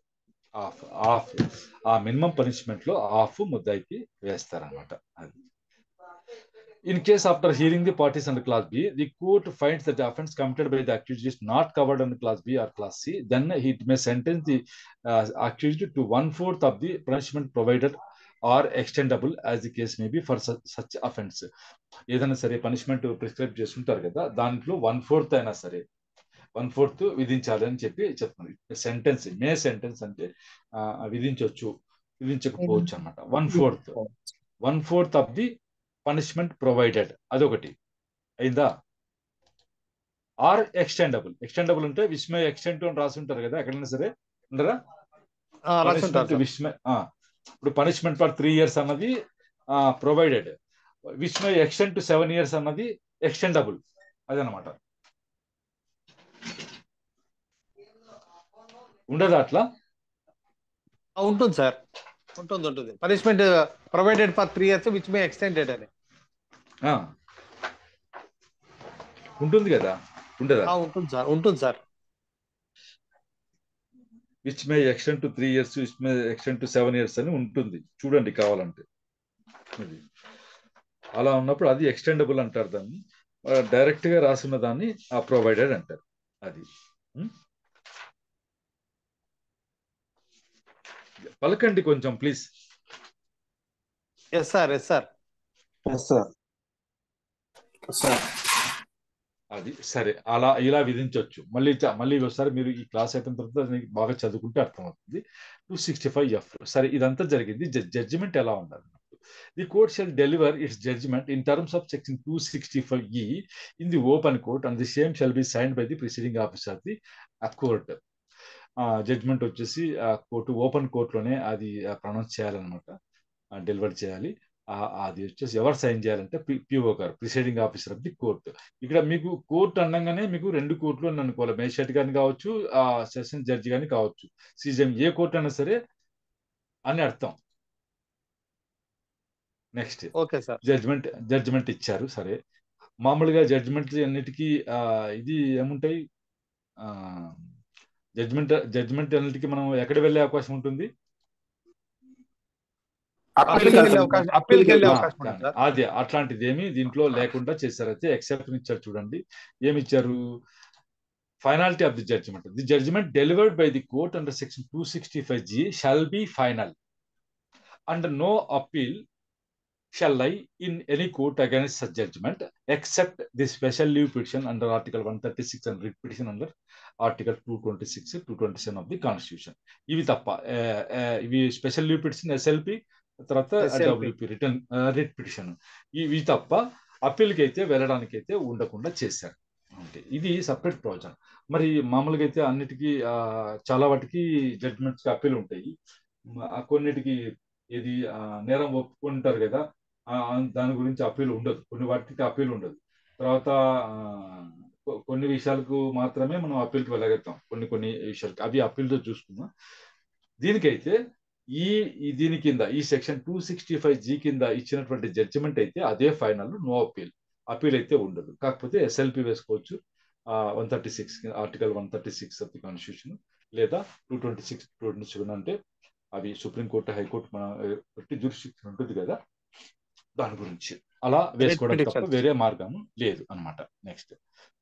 ఆ మినిమం పనిష్మెంట్ లో హాఫ్ ముద్దాయికి వేస్తారనమాట. అది in case after hearing the parties under class B, the court finds that the offense committed by the accused is not covered under class B or class C, then it may sentence the accused to 1/4 of the punishment provided or extendable as the case may be for such offense. ఏదైనా సరే పనిష్మెంట్ ప్రిస్క్రైబ్ చేస్తుంటారు కదా, దాంట్లో 1/4 అయినా సరే 1/4 విధించాలి అని చెప్తున్నారు. సెంటెన్స్ అంటే విధించకపోవచ్చు అనమాట. 1/4 ఆఫ్ ది పనిష్మెంట్ ప్రొవైడెడ్, అదొకటి అయిందా? ఆర్ ఎక్స్టెండబుల్ అంటే విస్మయ ఎక్స్టెంట్ అని రాసి ఉంటారు కదా, ఎక్కడైనా సరే ఉండరా? విస్మయ ఇప్పుడు పనిష్మెంట్ ఫర్ 3 years అన్నది ప్రొవైడెడ్, విస్మయ ఎక్స్టెంట్ టు 7 years అన్నది ఎక్స్టెండబుల్, అదనమాట. ఉండదా అట్లా? ఉంటుంది సార్, ఉంటుంది. Punishment provided for 3 years which may extended అని ఉంటుంది కదా, ఉండదా? ఉంటుంది sir. Which may extend to 3 years, which may extend to 7 years అని ఉంటుంది, చూడండి కావాలంటే. అలా ఉన్నప్పుడు అది ఎక్స్టెండబుల్ అంటారు, దాన్ని డైరెక్ట్ గా రాసున్న దాన్ని ప్రొవైడెడ్ అంటారు. అది పలకండి కొంచెం ప్లీజ్. Yes sir. అది సరే, అలా ఇలా విధించవచ్చు. మళ్ళీ ఒకసారి మీరు ఈ క్లాస్ అయిపోయిన తర్వాత మీకు బాగా చదువుకుంటే అర్థమవుతుంది. 265F సరే, ఇదంతా జరిగింది. జడ్జిమెంట్ ఎలా ఉండాలి? The court shall deliver its judgment in terms of section 265E in the open court, and the same shall be signed by the presiding officer of the court. Judgement వచ్చేసి కోర్టు ఓపెన్ కోర్టులోనే అది ప్రొనౌన్స్ చేయాలన్నమాట, డెలివర్ చేయాలి. అది వచ్చేసి ఎవరు సైన్ చేయాలంటే పిఓ గారు, presiding officer of the court. ఇక్కడ మీకు కోర్టు అనగానే మీకు 2 కోర్టులు అని అనుకోవాలి. మేజిస్ట్రేట్ కానీ కావచ్చు, సెషన్ జడ్జి కానీ కావచ్చు, సీజీఎం ఏ కోర్టు అయినా సరే అని అర్థం. Next okay sir. జడ్జిమెంట్ ఇచ్చారు. సరే, మామూలుగా జడ్జిమెంట్ అన్నిటికీ ఇది ఏముంటాయి, జడ్జిమెంట్ అన్నిటికీ మనం ఎక్కడ వెళ్ళే అవకాశం ఉంటుంది? అప్పీల్కి వెళ్ళే అవకాశం ఉంటుంది సార్. అదే, అట్లాంటిది ఏమి దీంట్లో లేకుండా చేశారు. అయితే ఎక్సెప్షన్ ఇచ్చారు. చూడండి ఏమి ఇచ్చారు. Finality of the judgement. The judgement delivered by the court under section 265G shall be final and no appeal shall lie in any court against such judgment except the special leave petition under Article 136 and writ petition under Article 226, 227 of the Constitution. ఇవి తప్ప ఇవి స్పెషల్ లీవ్ పిటిషన్, ఎస్ఎల్పి, తర్వాత డబ్ల్యూపి రిట్ పిటిషన్, ఇవి తప్ప అప్పీల్కి అయితే వెళ్ళడానికి అయితే ఉండకుండా చేశారు. అంటే ఇది సపరేట్ ప్రొవిజన్. మరి మామూలుగా అయితే అన్నిటికీ చాలా వాటికి జడ్జిమెంట్స్కి అప్పీల్ ఉంటాయి. కొన్నిటికి ఇది నేరం ఒప్పుకుంటారు కదా, దాని గురించి అప్పీల్ ఉండదు. కొన్ని వాటికి అప్పీల్ ఉండదు. తర్వాత కొన్ని విషయాలకు మాత్రమే మనం అప్పీల్కి వెళ్ళగలుగుతాం. కొన్ని విషయాలకి అవి అప్పీల్తో చూసుకుందాం. దీనికైతే దీని కింద ఈ సెక్షన్ 265G కింద ఇచ్చినటువంటి జడ్జిమెంట్ అయితే అదే ఫైనల్, నో అప్పీల్ అయితే ఉండదు. కాకపోతే ఎస్ఎల్పి వేసుకోవచ్చు 136 ఆర్టికల్ 136 ఆఫ్ ది కాన్స్టిట్యూషన్, లేదా 226, 227 అంటే అవి సుప్రీంకోర్టు, హైకోర్టు మన జ్యూరిస్డిక్షన్ ఉంటుంది కదా, దాని గురించి అలా వేసుకోవడం తప్ప వేరే మార్గం లేదు అన్నమాట. Next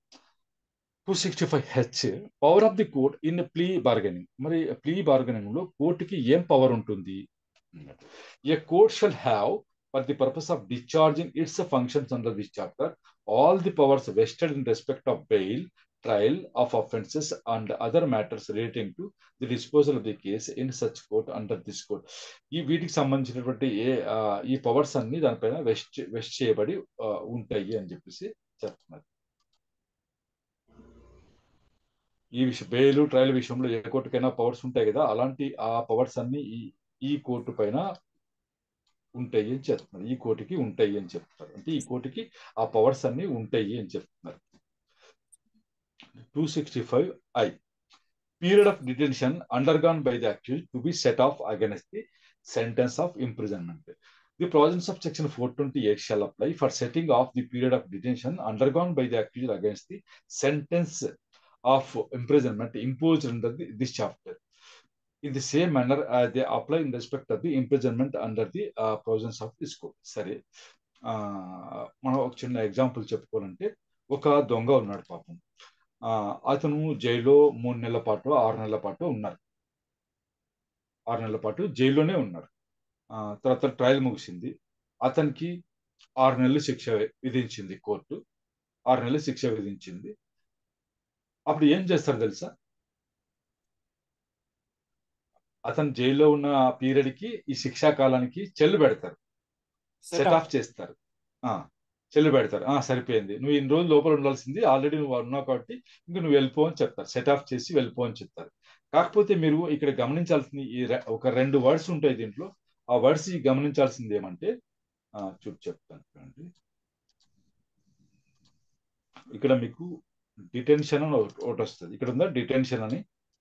265H power of the court in plea bargaining. మరి ప్లీ బార్గెనింగ్ లో కోర్టుకి ఏం పవర్ ఉంటుంది? A court shall have for the purpose of discharging its functions under this chapter all the powers vested in respect of bail, trial of offences and other matters relating to the disposal of the case in such court under this court. ఈ వీటికి సంబంధించినటువంటి ఈ పవర్స్ అన్ని దానిపైన వెస్ట్ చేయబడి ఉంటాయి అని చెప్పేసి చెప్తున్నారు. ఈ విషయం బెయిల్, ట్రయల్ విషయంలో ఏ కోర్టుకైనా పవర్స్ ఉంటాయి కదా, అలాంటి ఆ పవర్స్ అన్ని ఈ కోర్టు పైన ఉంటాయి అని చెప్తున్నారు. ఈ కోర్టుకి ఉంటాయి అని చెప్తున్నారు. అంటే ఈ కోర్టుకి ఆ పవర్స్ అన్ని ఉంటాయి అని చెప్తున్నారు. 265I period of detention undergone by the accused to be set off against the sentence of imprisonment. The provisions of section 428 shall apply for setting off the period of detention undergone by the accused against the sentence of imprisonment imposed under this chapter. In the same manner they apply in respect of the imprisonment under the provisions of this code. సరే, మనం ఒక చిన్న ఎగ్జాంపుల్ చెప్పుకోవాలంటే, ఒక దొంగ ఉన్నాడు పాపం. అతను జైల్లో 3 నెలల పాటు 6 నెలల పాటు ఉన్నారు. 6 నెలల పాటు జైల్లోనే ఉన్నారు. తర్వాత ట్రయల్ ముగిసింది. అతనికి 6 నెలలు శిక్ష విధించింది కోర్టు. 6 నెలలు శిక్ష విధించింది. అప్పుడు ఏం చేస్తారు తెలుసా? అతను జైల్లో ఉన్న పీరియడ్కి, ఈ శిక్షా కాలానికి చెల్లు పెడతారు, సెట్ ఆఫ్ చేస్తారు, చెల్లు పెడతారు. సరిపోయింది, నువ్వు ఇన్ని రోజులు లోపల ఉండాల్సింది, ఆల్రెడీ నువ్వు ఉన్నావు కాబట్టి ఇంకా నువ్వు వెళ్ళిపో అని చెప్తారు. సెట్ ఆఫ్ చేసి వెళ్ళిపో అని చెప్తారు. కాకపోతే మీరు ఇక్కడ గమనించాల్సింది ఒక 2 వర్డ్స్ ఉంటాయి దీంట్లో. ఆ వర్డ్స్ గమనించాల్సింది ఏమంటే, చెప్తాను. ఇక్కడ మీకు డిటెన్షన్ అని ఒకటి వస్తుంది. ఇక్కడ ఉందా డిటెన్షన్ అని?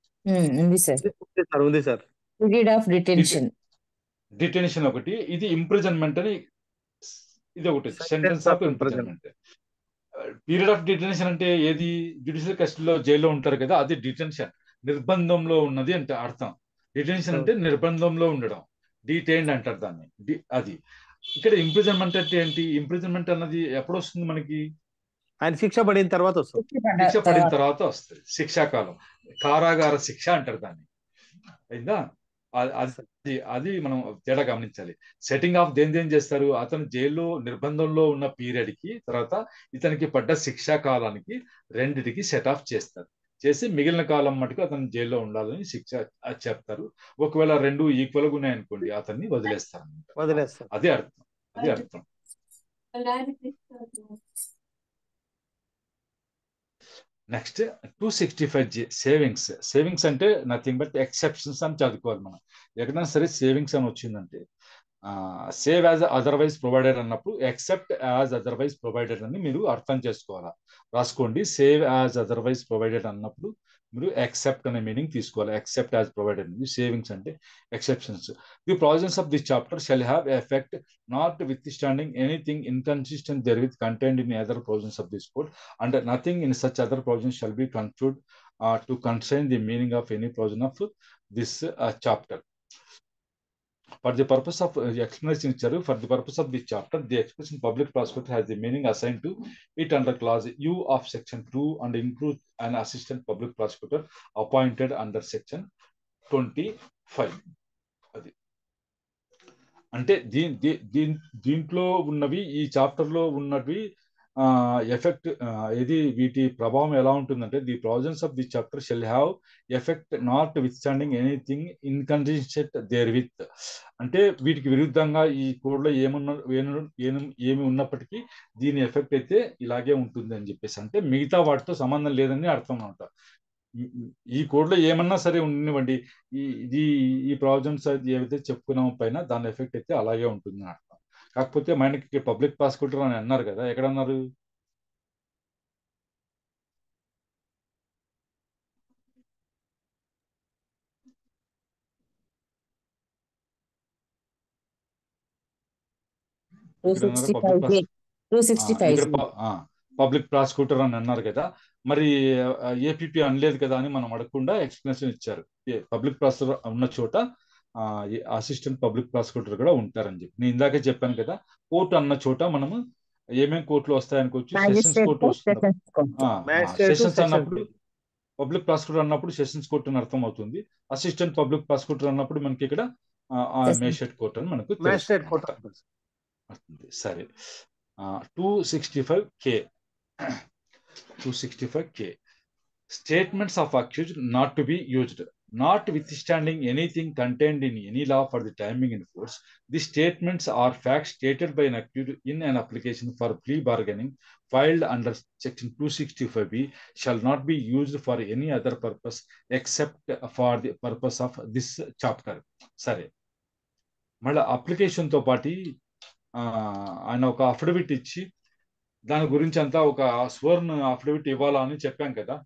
ఉంది sir. Period of detention, detention ఒకటి. ఇది ఇంప్రిజన్మెంట్ అని, ఇది ఒకటి sentence of imprisonment. Period of detention అంటే ఏది? జ్యుడిషియల్ కస్టడీలో జైల్లో ఉంటారు కదా, అది డిటెన్షన్, నిర్బంధంలో ఉన్నది అంటే అర్థం. డిటెన్షన్ అంటే నిర్బంధంలో ఉండడం, డీటైన్డ్ అంటారు దాన్ని. అది ఇక్కడ ఇంప్రిజన్మెంట్ అంటే ఏంటి? ఇంప్రిజన్మెంట్ అన్నది ఎప్పుడు వస్తుంది మనకి? ఆయన శిక్ష పడిన తర్వాత వస్తుంది. శిక్ష పడిన తర్వాత వస్తుంది. శిక్షాకాలం, కారాగార శిక్ష అంటారు దాన్ని. అయిందా? అది మనం తేడా గమనించాలి. సెట్టింగ్ ఆఫ్ దేని చేస్తారు, అతను జైల్లో నిర్బంధంలో ఉన్న పీరియడ్ కి తర్వాత ఇతనికి పడ్డ శిక్షా కాలానికి రెండిటికి సెట్ ఆఫ్ చేస్తారు. చేసి మిగిలిన కాలం మటుకు అతను జైల్లో ఉండాలని శిక్ష చెప్తారు. ఒకవేళ రెండు ఈక్వల్ గా ఉన్నాయనుకోండి అతన్ని వదిలేస్తారు. అదే అర్థం. నెక్స్ట్ 265G సేవింగ్స్ అంటే నథింగ్ బట్ ఎక్సెప్షన్స్ అని చదువుకోవాలి మనం. ఎక్కడైనా సరే సేవింగ్స్ అని వచ్చిందంటే సేవ్ యాజ్ అదర్వైజ్ ప్రొవైడెడ్ అన్నప్పుడు ఎక్సెప్ట్ యాజ్ అదర్వైజ్ ప్రొవైడెడ్ అని మీరు అర్థం చేసుకోవాలా. రాసుకోండి. సేవ్ యాజ్ అదర్వైజ్ ప్రొవైడెడ్ అన్నప్పుడు మీరు ఎక్సెప్ట్ అనే మీనింగ్ తీసుకోవాలి. ఎక్సెప్ట్ యాజ్ ప్రొవైడెడ్ సేవింగ్స్ అంటే exceptions. The provisions of this chapter shall have effect notwithstanding anything inconsistent therewith content in other provisions of this code and nothing in such other provisions shall be conclude to constrain the meaning of any provision of this chapter. For the purpose of explanation, for the purpose of this chapter, the expression public prosecutor has the meaning assigned to it under clause U of section 2 and includes an assistant public prosecutor appointed under section 25. అది అంటే దీంట్లో ఉన్నవి, ఈ చాప్టర్ లో ఉన్నవి ఎఫెక్ట్ ఇది వీటి ప్రభావం ఎలా ఉంటుందంటే the provisions of the chapter shall have effect notwithstanding anything inconsistent therewith. అంటే వీటికి విరుద్ధంగా ఈ కోడ్లో ఏమి ఉన్నప్పటికీ దీని ఎఫెక్ట్ అయితే ఇలాగే ఉంటుంది అని చెప్పేసి, అంటే మిగతా వాటితో సంబంధం లేదని అర్థం అనమాట. ఈ కోడ్లో ఏమన్నా సరే ఉండనివ్వండి, ఈ ప్రొవిజన్స్ ఏవైతే చెప్పుకున్నామో పైన దాని ఎఫెక్ట్ అయితే అలాగే ఉంటుంది అని అర్థం. కాకపోతే మనకి పబ్లిక్ ప్రాసిక్యూటర్ అని అన్నారు కదా, ఎక్కడన్నారు? పబ్లిక్ ప్రాసిక్యూటర్ అని అన్నారు కదా, మరి ఏపీపీ అనలేదు కదా అని మనం అడగకుండా ఎక్స్ప్లెనేషన్ ఇచ్చారు. పబ్లిక్ ప్రాసిక్యూటర్ ఉన్న చోట అసిస్టెంట్ పబ్లిక్ ప్రాసిక్యూటర్ కూడా ఉంటారని చెప్పి నేను ఇందాకే చెప్పాను కదా. కోర్టు అన్న చోట మనము ఏమేమి కోర్టులు వస్తాయనుకోవచ్చు. సెషన్స్ కోర్టు వస్తుంది. సెషన్స్ అన్నప్పుడు పబ్లిక్ ప్రాసిక్యూటర్ అన్నప్పుడు సెషన్స్ కోర్టు అని అర్థం అవుతుంది. అసిస్టెంట్ పబ్లిక్ ప్రాసిక్యూటర్ అన్నప్పుడు మనకి ఇక్కడ మేజిస్ట్రేట్ కోర్టు అని మనకు తెలుస్తుంది. సరే, 265K statements of accused not to be used notwithstanding anything contained in any law for the timing in force. The statements are facts stated by an accused in an application for plea bargaining filed under section 265B shall not be used for any other purpose except for the purpose of this chapter. సరే, మళ్ళీ అప్లికేషన్ తో పాటు ఆయన ఒక అఫిడవిట్ ఇచ్చి దాని గురించి అంతా ఒక స్వర్ణ అఫిడవిట్ ఇవ్వాలా అని చెప్పాం కదా.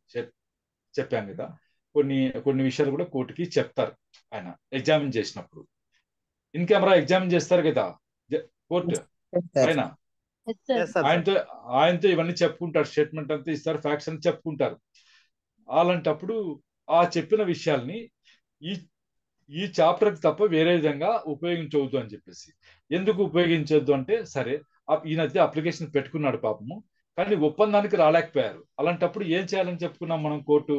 కొన్ని విషయాలు కూడా కోర్టుకి చెప్తారు. ఆయన ఎగ్జామిన్ చేసినప్పుడు ఇన్ కెమెరా ఎగ్జామిన్ చేస్తారు కదా కోర్టు, ఆయనతో ఇవన్నీ చెప్పుకుంటారు. స్టేట్మెంట్ అంతా ఇస్తారు, ఫ్యాక్ట్స్ అని చెప్పుకుంటారు. అలాంటప్పుడు ఆ చెప్పిన విషయాల్ని ఈ చాప్టర్ తప్ప వేరే విధంగా ఉపయోగించవద్దు అని చెప్పేసి. ఎందుకు ఉపయోగించవద్దు అంటే, సరే ఈయన అప్లికేషన్ పెట్టుకున్నాడు పాపము, కానీ ఒప్పందానికి రాలేకపోయారు. అలాంటప్పుడు ఏం చేయాలని చెప్పుకున్నాం మనం కోర్టు?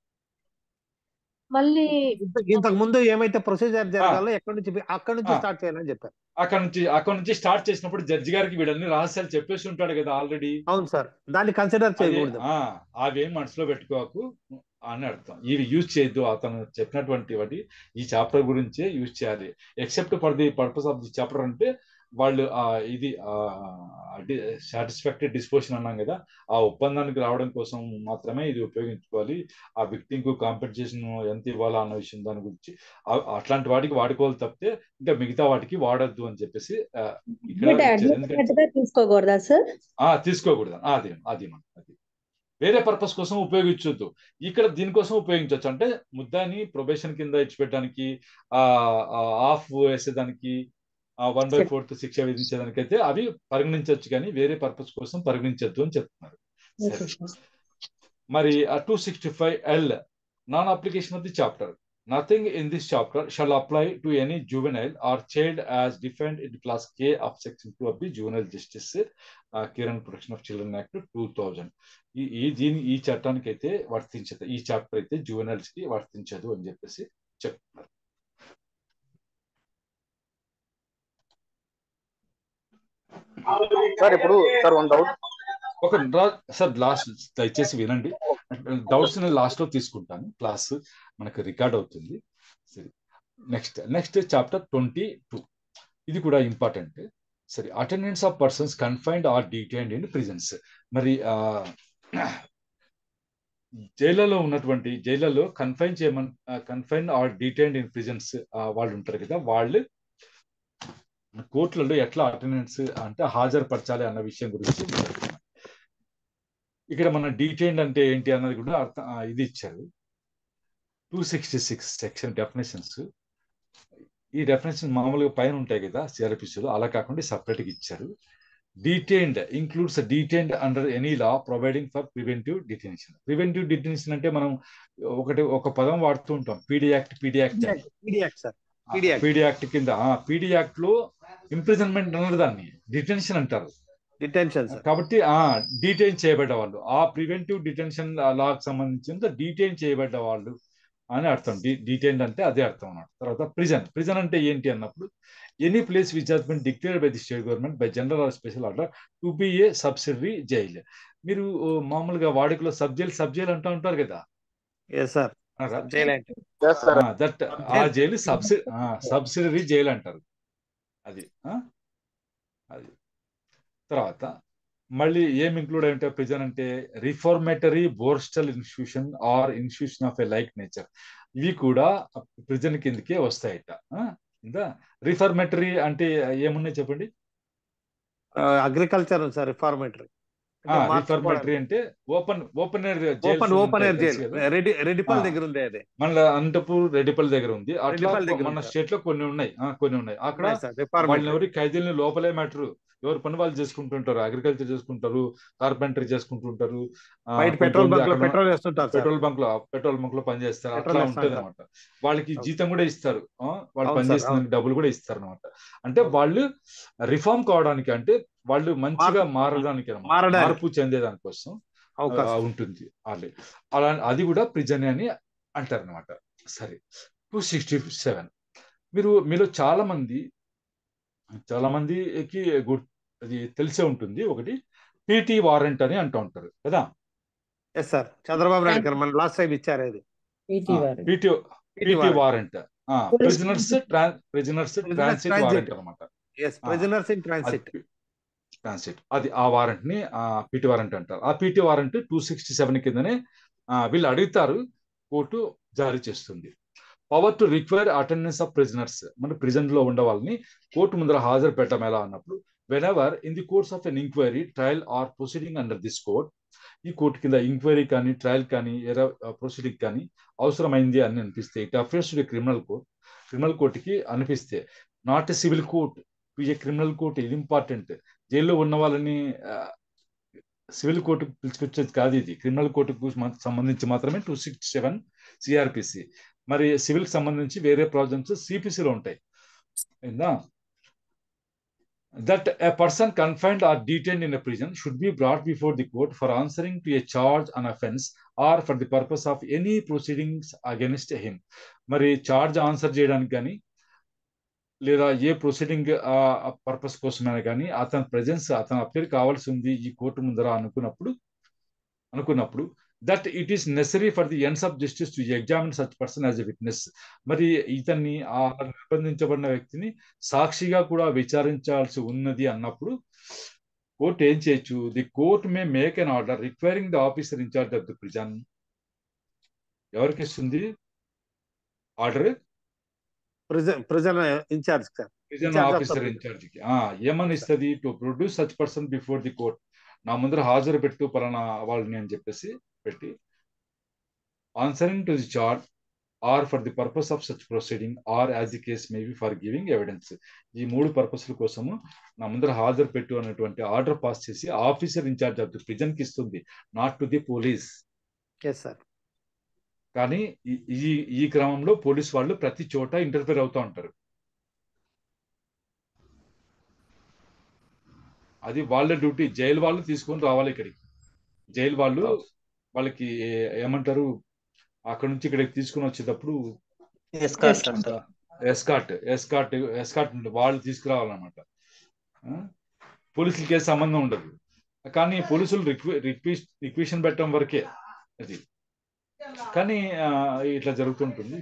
మళ్ళీ ఇంతకు ముందు ఏమైతే ప్రొసీజర్ జరగాలో అక్కడ నుంచి స్టార్ట్ చేయాలని చెప్పారు. అక్కడ నుంచి స్టార్ట్ చేసినప్పుడు జడ్జి గారికి వీడన్ని రహస్యాలు చెప్పేసి ఉంటాడు కదా ఆల్రెడీ. అవును సార్, దాన్ని కన్సిడర్ చేయకూడదు. అవేం మనసులో పెట్టుకోకు అని అర్థం. ఇవి యూజ్ చేయొద్దు. అతను చెప్పినటువంటి వాటి ఈ చాప్టర్ గురించే యూజ్ చేయాలి. Except for the purpose of the chapter అంటే వాళ్ళు ఇది సాటిస్ఫాక్టరీ డిస్పోజిషన్ అన్నాం కదా, ఆ ఒప్పందానికి రావడం కోసం మాత్రమే ఇది ఉపయోగించుకోవాలి. ఆ విక్టింకు కాంపెన్సేషన్ ఎంత ఇవ్వాలా అన్న విషయం దాని గురించి అట్లాంటి వాటికి వాడుకోవాలి తప్పితే ఇంకా మిగతా వాటికి వాడద్దు అని చెప్పేసి తీసుకోకూడదా సార్? తీసుకోకూడదు. అది వేరే పర్పస్ కోసం ఉపయోగించొద్దు. ఇక్కడ దీనికోసం ఉపయోగించవచ్చు. అంటే ముద్దాని ప్రొబేషన్ కింద ఇచ్చిపెట్టడానికి, ఆఫ్ వేసేదానికి, 1/4 శిక్ష విధించేదానికైతే అవి పరిగణించవచ్చు, కానీ వేరే పర్పస్ కోసం పరిగణించద్దు అని చెప్తున్నారు. మరి 265L non application of the chapter. Nothing in this chapter shall apply to any juvenile or child as defined in class K of section 2 of the Juvenile Justice Care and Protection of Children Act 2000. ఈ చట్టానికి అయితే వర్తించదు, ఈ చాప్టర్ అయితే జువెనైల్స్ కి వర్తించదు అని చెప్పేసి చెప్తున్నారు. సార్ ఇప్పుడు సార్ వన్ డౌట్. ఒక సార్ లాస్ట్ దయచేసి వినండి. డౌట్స్ నేను లాస్ట్ లో తీసుకుంటాను, క్లాస్ మనకు రికార్డ్ అవుతుంది. సరే, నెక్స్ట్ చాప్టర్ 22. ఇది కూడా ఇంపార్టెంట్. సరే, attendance of persons confined or detained in prisons. మరి జైళ్ళలో confined or detained in prisons వాళ్ళు ఉంటారు కదా, వాళ్ళు కోర్టులలో ఎట్లా అటెండెన్స్ అంటే హాజరుపరచాలి అన్న విషయం గురించి ఇక్కడ మన డీటైన్డ్ అంటే ఏంటి అన్నది కూడా ఇది ఇచ్చారు. 266 సెక్షన్ డెఫినేషన్స్. ఈ డెఫినేషన్ మామూలుగా పైన ఉంటాయి కదా సిఆర్పిసిలో, అలా కాకుండా సపరేట్గా ఇచ్చారు. Detained includes detained under any law providing for preventive detention. Preventive detention అంటే మనం ఒక పదం వాడుతూ ఉంటాం, పీడీ యాక్ట్ కింద. పీడీ యాక్ట్ లో ఇంప్రిజన్మెంట్ అన్నారు, దాన్ని డిటెన్షన్ అంటారు. కాబట్టి డీటైన్ చేయబడ్డ వాళ్ళు, ఆ ప్రివెంటివ్ డిటెన్షన్ లాకి సంబంధించిన డీటైన్ చేయబడ్డ వాళ్ళు అని అర్థం. డీటైన్డ్ అంటే అదే అర్థం అన్నమాట. తర్వాత ప్రిజన్ అంటే ఏంటి అన్నప్పుడు any place which has been declared by the state government by general or special order to be a subsidiary jail. మీరు మామూలుగా వాడుకలో సబ్ జైల్ అంటూ ఉంటారు కదా, దట్ ఆ జైలు సబ్సిడరీ జైల్ అంటారు. అది తర్వాత మళ్ళీ ఏం ఇంక్లూడ్ అయి ఉంటాయి ప్రిజన్ అంటే reformatory borstal institution or institution of a like nature. ఇవి కూడా ప్రిజన్ కిందకే వస్తాయట. ఇంకా రిఫార్మేటరీ అంటే ఏమున్నాయి చెప్పండి. అగ్రికల్చర్ సార్ రిఫార్మేటరీ అంటే ఓపెన్ ఎయిర్ జైల్. రెడ్డిపల్లి దగ్గర ఉంది, అది మన అనంతపూర్ రెడ్డిపల్లి దగ్గర ఉంది. అట్లా మన స్టేట్ లో కొన్ని ఉన్నాయి. అక్కడ వాళ్ళని ఎవరి ఖైదీలని లోపలే మ్యాటర్, ఎవరు పని వాళ్ళు చేసుకుంటుంటారు. అగ్రికల్చర్ చేసుకుంటారు, కార్పెంటరీ చేసుకుంటుంటారు, పెట్రోల్ బంక్ లో పనిచేస్తారు. అట్లా ఉంటుంది అనమాట. వాళ్ళకి జీతం కూడా ఇస్తారు, వాళ్ళు పనిచేసిన డబ్బులు కూడా ఇస్తారు అనమాట. అంటే వాళ్ళు రిఫార్మ్ కావడానికి, అంటే వాళ్ళు మంచిగా మారడానికి, మార్పు చెందేదాని కోసం ఉంటుంది. అలా అది కూడా ప్రిజన్ అని అంటారు అనమాట. సరే, 267. మీలో చాలా మందికి అది తెలిసే ఉంటుంది. ఒకటి పీటీ వారెంట్ అని అంటూ ఉంటారు కదా. చంద్రబాబు నాయుడు గారు మన లాస్ట్ టైం ఇచ్చారు అది. PT warrant prisoners transit warrant అనమాట. ట్రాన్సిట్ అది ఆ వారెంట్ ని పీటీ వారెంట్ అంటారు. ఆ పీటీ వారెంట్ 267 కిందనే వీళ్ళు అడుగుతారు, కోర్టు జారీ చేస్తుంది. Power to require attendance of prisoners. మన ప్రిజన్ లో ఉండే వాళ్ళని కోర్టు ముందర హాజరు పెట్టడం ఎలా అన్నప్పుడు, whenever in the course of an inquiry, trial or proceeding under this court. ఈ కోర్టు కింద ఇంక్వైరీ కానీ, ట్రయల్ కానీ, ప్రొసీడింగ్ కానీ అవసరమైంది అని అనిపిస్తే, ఇట్ అఫేర్స్ టు క్రిమినల్ కోర్టుకి అనిపిస్తే, not a civil court to a criminal court. ఇది ఇంపార్టెంట్. జైల్లో ఉన్న వాళ్ళని సివిల్ కోర్టుకు పిలుచుకొచ్చేది కాదు, ఇది క్రిమినల్ కోర్టుకు సంబంధించి మాత్రమే 267 సిఆర్పిసి. మరి సివిల్ కి సంబంధించి వేరే ప్రావిజన్స్ సిపిసిలో ఉంటాయి. That a person confined or detained in a prison should be brought before the court for answering to a charge, an offense, or for the purpose of any proceedings against him. మరి చార్జ్ ఆన్సర్ చేయడానికి కానీ, లేదా ఏ ప్రొసీడింగ్ పర్పస్ కోసమైనా కానీ అతని అపేర్ కావాల్సి ఉంది ఈ కోర్టు ముందర అనుకున్నప్పుడు that it is necessary for the ends of justice to examine such person as a witness. మరి ఇతన్ని ఆ నిర్బంధించబడిన వ్యక్తిని సాక్షిగా కూడా విచారించాల్సి ఉన్నది అన్నప్పుడు కోర్టు ఏం చేయొచ్చు, the court may make an order requiring the officer in charge of the prison. ఎవరికి ఇస్తుంది order? Prison in charge, prison officer in charge కి ఏమని ఇస్తుంది? To produce such person before the court. నా ముందర హాజరు పెట్టు పలానా వాళ్ళని అని చెప్పేసి పెట్టి, answering to the charge or for the purpose of such proceeding or as the case may be for giving evidence. ఈ 3 పర్పస్ల కోసము నా ముందర హాజరు పెట్టు అనేటువంటి ఆర్డర్ పాస్ చేసి officer in charge of the prison కి ఇస్తుంది, నాట్ టు ది పోలీస్. కానీ ఈ క్రమంలో పోలీస్ వాళ్ళు ప్రతి చోట ఇంటర్ఫేర్ అవుతూ ఉంటారు. అది వాళ్ళ డ్యూటీ. జైలు వాళ్ళు తీసుకొని రావాలి ఇక్కడికి. జైలు వాళ్ళు వాళ్ళకి ఏమంటారు, అక్కడ నుంచి ఇక్కడికి తీసుకుని వచ్చేటప్పుడు ఎస్కాట్ వాళ్ళు తీసుకురావాలన్నమాట. పోలీసులకి ఏ సంబంధం ఉండదు. కానీ పోలీసులు రిక్వెషన్ పెట్టడం వరకే అది. కానీ ఇట్లా జరుగుతుంటుంది.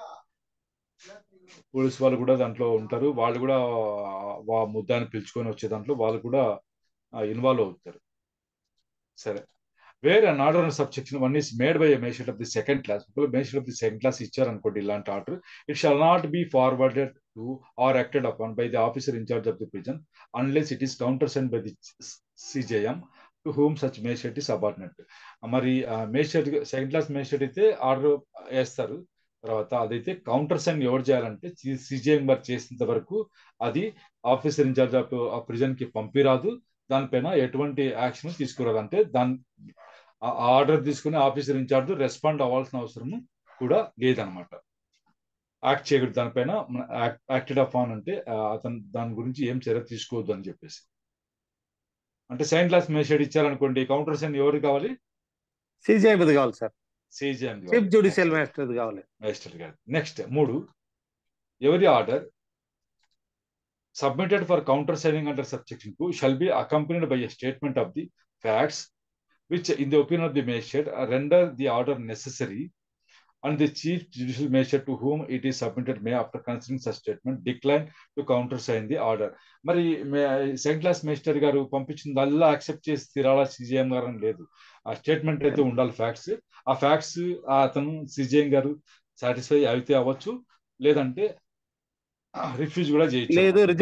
పోలీసు వాళ్ళు కూడా దాంట్లో ఉంటారు. వాళ్ళు కూడా ముద్దాన్ని పిలుచుకొని వచ్చే దాంట్లో వాళ్ళు కూడా ఇన్వాల్వ్ అవుతారు. సరే, where an order on subsection 1 is made by a magistrate of the second class. ఇప్పుడు magistrate of the second class ఇచ్చారనుకోండి ఇలాంటి order, it shall not be forwarded to or acted upon by the officer in charge of the prison unless it is countersigned by the CJM to whom such magistrate is subordinate. మరి మేజిస్ట్రేట్ సెకండ్ క్లాస్ మేజిస్ట్రేట్ అయితే ఆర్డర్ వేస్తారు. తర్వాత అదైతే కౌంటర్ సైన్ ఎవరు చేయాలంటే సిజిఎం వారు చేసేంత వరకు అది ఆఫీసర్ ఇన్ఛార్జ్ ఆఫ్ ప్రిజన్ కి పంపిరాదు. దానిపైన ఎటువంటి యాక్షన్ తీసుకురాదు. అంటే దాని ఆర్డర్ తీసుకుని ఆఫీసర్ ఇన్ఛార్జ్ రెస్పాండ్ అవ్వాల్సిన అవసరం కూడా లేదనమాట. యాక్ట్ చేయకూడదు దానిపైన. యాక్టెడ్ అపాన్ అంటే అతను దాని గురించి ఏం చర్య తీసుకోవద్దు అని చెప్పేసి. అంటే సెకండ్ క్లాస్ మేజిస్ట్రేట్ ఇచ్చారనుకోండి, కౌంటర్ సైన్ ఎవరు కావాలి? సిజిఐ మీద కావాలి sir. CGM chief judicial magistrate కావాలి. మేజిస్ట్రేట్ గారు. నెక్స్ట్ 3, ఎవరి order submitted for countersigning under subsection 2 shall be accompanied by a statement of the facts which in the opinion of the magistrate render the order necessary, and the chief judicial magistrate to whom it is submitted may, after considering such statement, decline to countersign the order. మరి సెకండ్ క్లాస్ మేజిస్ట్రేట్ గారు పంపించిందల్లా యాక్సెప్ట్ చేసి తీరాలా సిజిఎం గారు అని లేదు. ఆ స్టేట్మెంట్ అయితే ఉండాలి, ఫ్యాక్ట్స్. ఆ ఫ్యాక్ట్స్ అతను సిజిఎం గారు సాటిస్ఫై అయితే అవ్వచ్చు, లేదంటే రిఫ్యూజ్ కూడా చేయొచ్చు.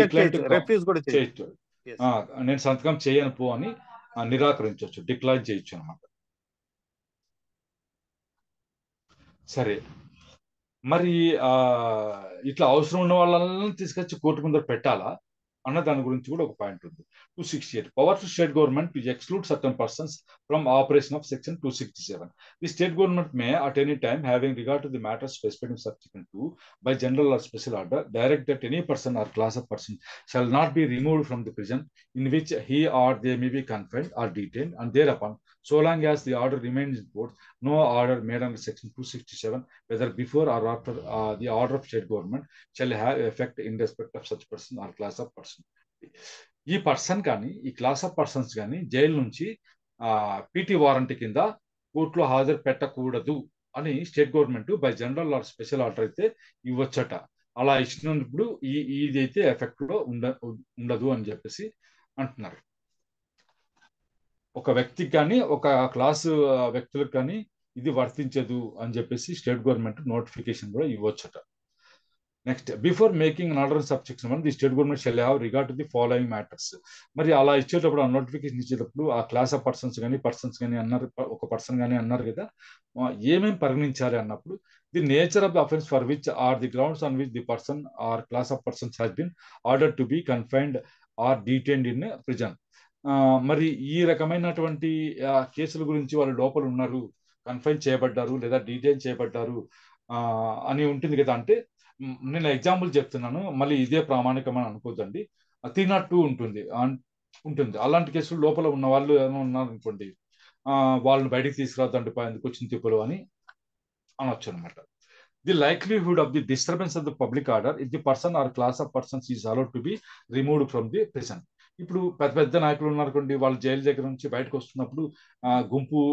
నేను సంతకం చేయను పో అని నిరాకరించవచ్చు, డిక్లైన్ చేయొచ్చు అనమాట. సరే, మరి ఇట్లా అవసరం ఉన్న వాళ్ళని తీసుకొచ్చి కోర్టు ముందర పెట్టాలా అన్న దాని గురించి కూడా ఒక పాయింట్ ఉంది. 268 power to state government to exclude certain persons from operation of section 267. The state government may at any time having regard to the matters specified in subsection 2 by general or special order direct that any person or class of person shall not be removed from the prison in which he or they may be confined or detained, and thereupon so long as the order remains in force, no order made under section 267 whether before or after the order of state government shall have effect in respect of such person or class of person. ఈ పర్సన్ కానీ ఈ క్లాస్ ఆఫ్ పర్సన్స్ కానీ జైలు నుంచి పీటీ వారెంట్ కింద కోర్టులో హాజరు పెట్టకూడదు అని state government by general or special order అయితే ఇవ్వచ్చట. అలా ఇచ్చినప్పుడు ఇది అయితే ఎఫెక్ట్ లో ఉండదు అని చెప్పేసి అంటున్నారు. ఒక వ్యక్తికి కానీ ఒక క్లాసు వ్యక్తులకు కానీ ఇది వర్తించదు అని చెప్పేసి స్టేట్ గవర్నమెంట్ నోటిఫికేషన్ కూడా ఇవ్వచ్చట. Next, before making an order subsection 1 the state government shall have regard to the following matters. మరి అలా ఇచ్చేటప్పుడు, ఆ నోటిఫికేషన్ ఇచ్చేటప్పుడు ఆ క్లాస్ ఆఫ్ పర్సన్స్ కానీ అన్నారు, ఒక పర్సన్ కానీ అన్నారు కదా, ఏమేమి పరిగణించాలి అన్నప్పుడు, the nature of the offence for which or the grounds on which the person or class of persons has been order to be confined or detained in prison. మరి ఈ రకమైనటువంటి కేసుల గురించి వాళ్ళు లోపల ఉన్నారు, కన్ఫైన్ చేయబడ్డారు లేదా డీటైన్ చేయబడ్డారు అని ఉంటుంది కదా. అంటే నేను ఎగ్జాంపుల్ చెప్తున్నాను, మళ్ళీ ఇదే ప్రామాణికం అని అనుకోద్దండి. 302 ఉంటుంది. అలాంటి కేసులు లోపల ఉన్న వాళ్ళు ఏమైనా ఉన్నారనుకోండి, వాళ్ళని బయటికి తీసుకురావద్దండి ఎందుకు వచ్చిన తిప్పులు అని అనొచ్చు అనమాట. The likelihood of the disturbance of the public order if the person or class of persons is allowed to be removed from the prison. ఇప్పుడు పెద్ద పెద్ద నాయకులు ఉన్నారనుకోండి, వాళ్ళు జైలు దగ్గర నుంచి బయటకు వస్తున్నప్పుడు గుంపు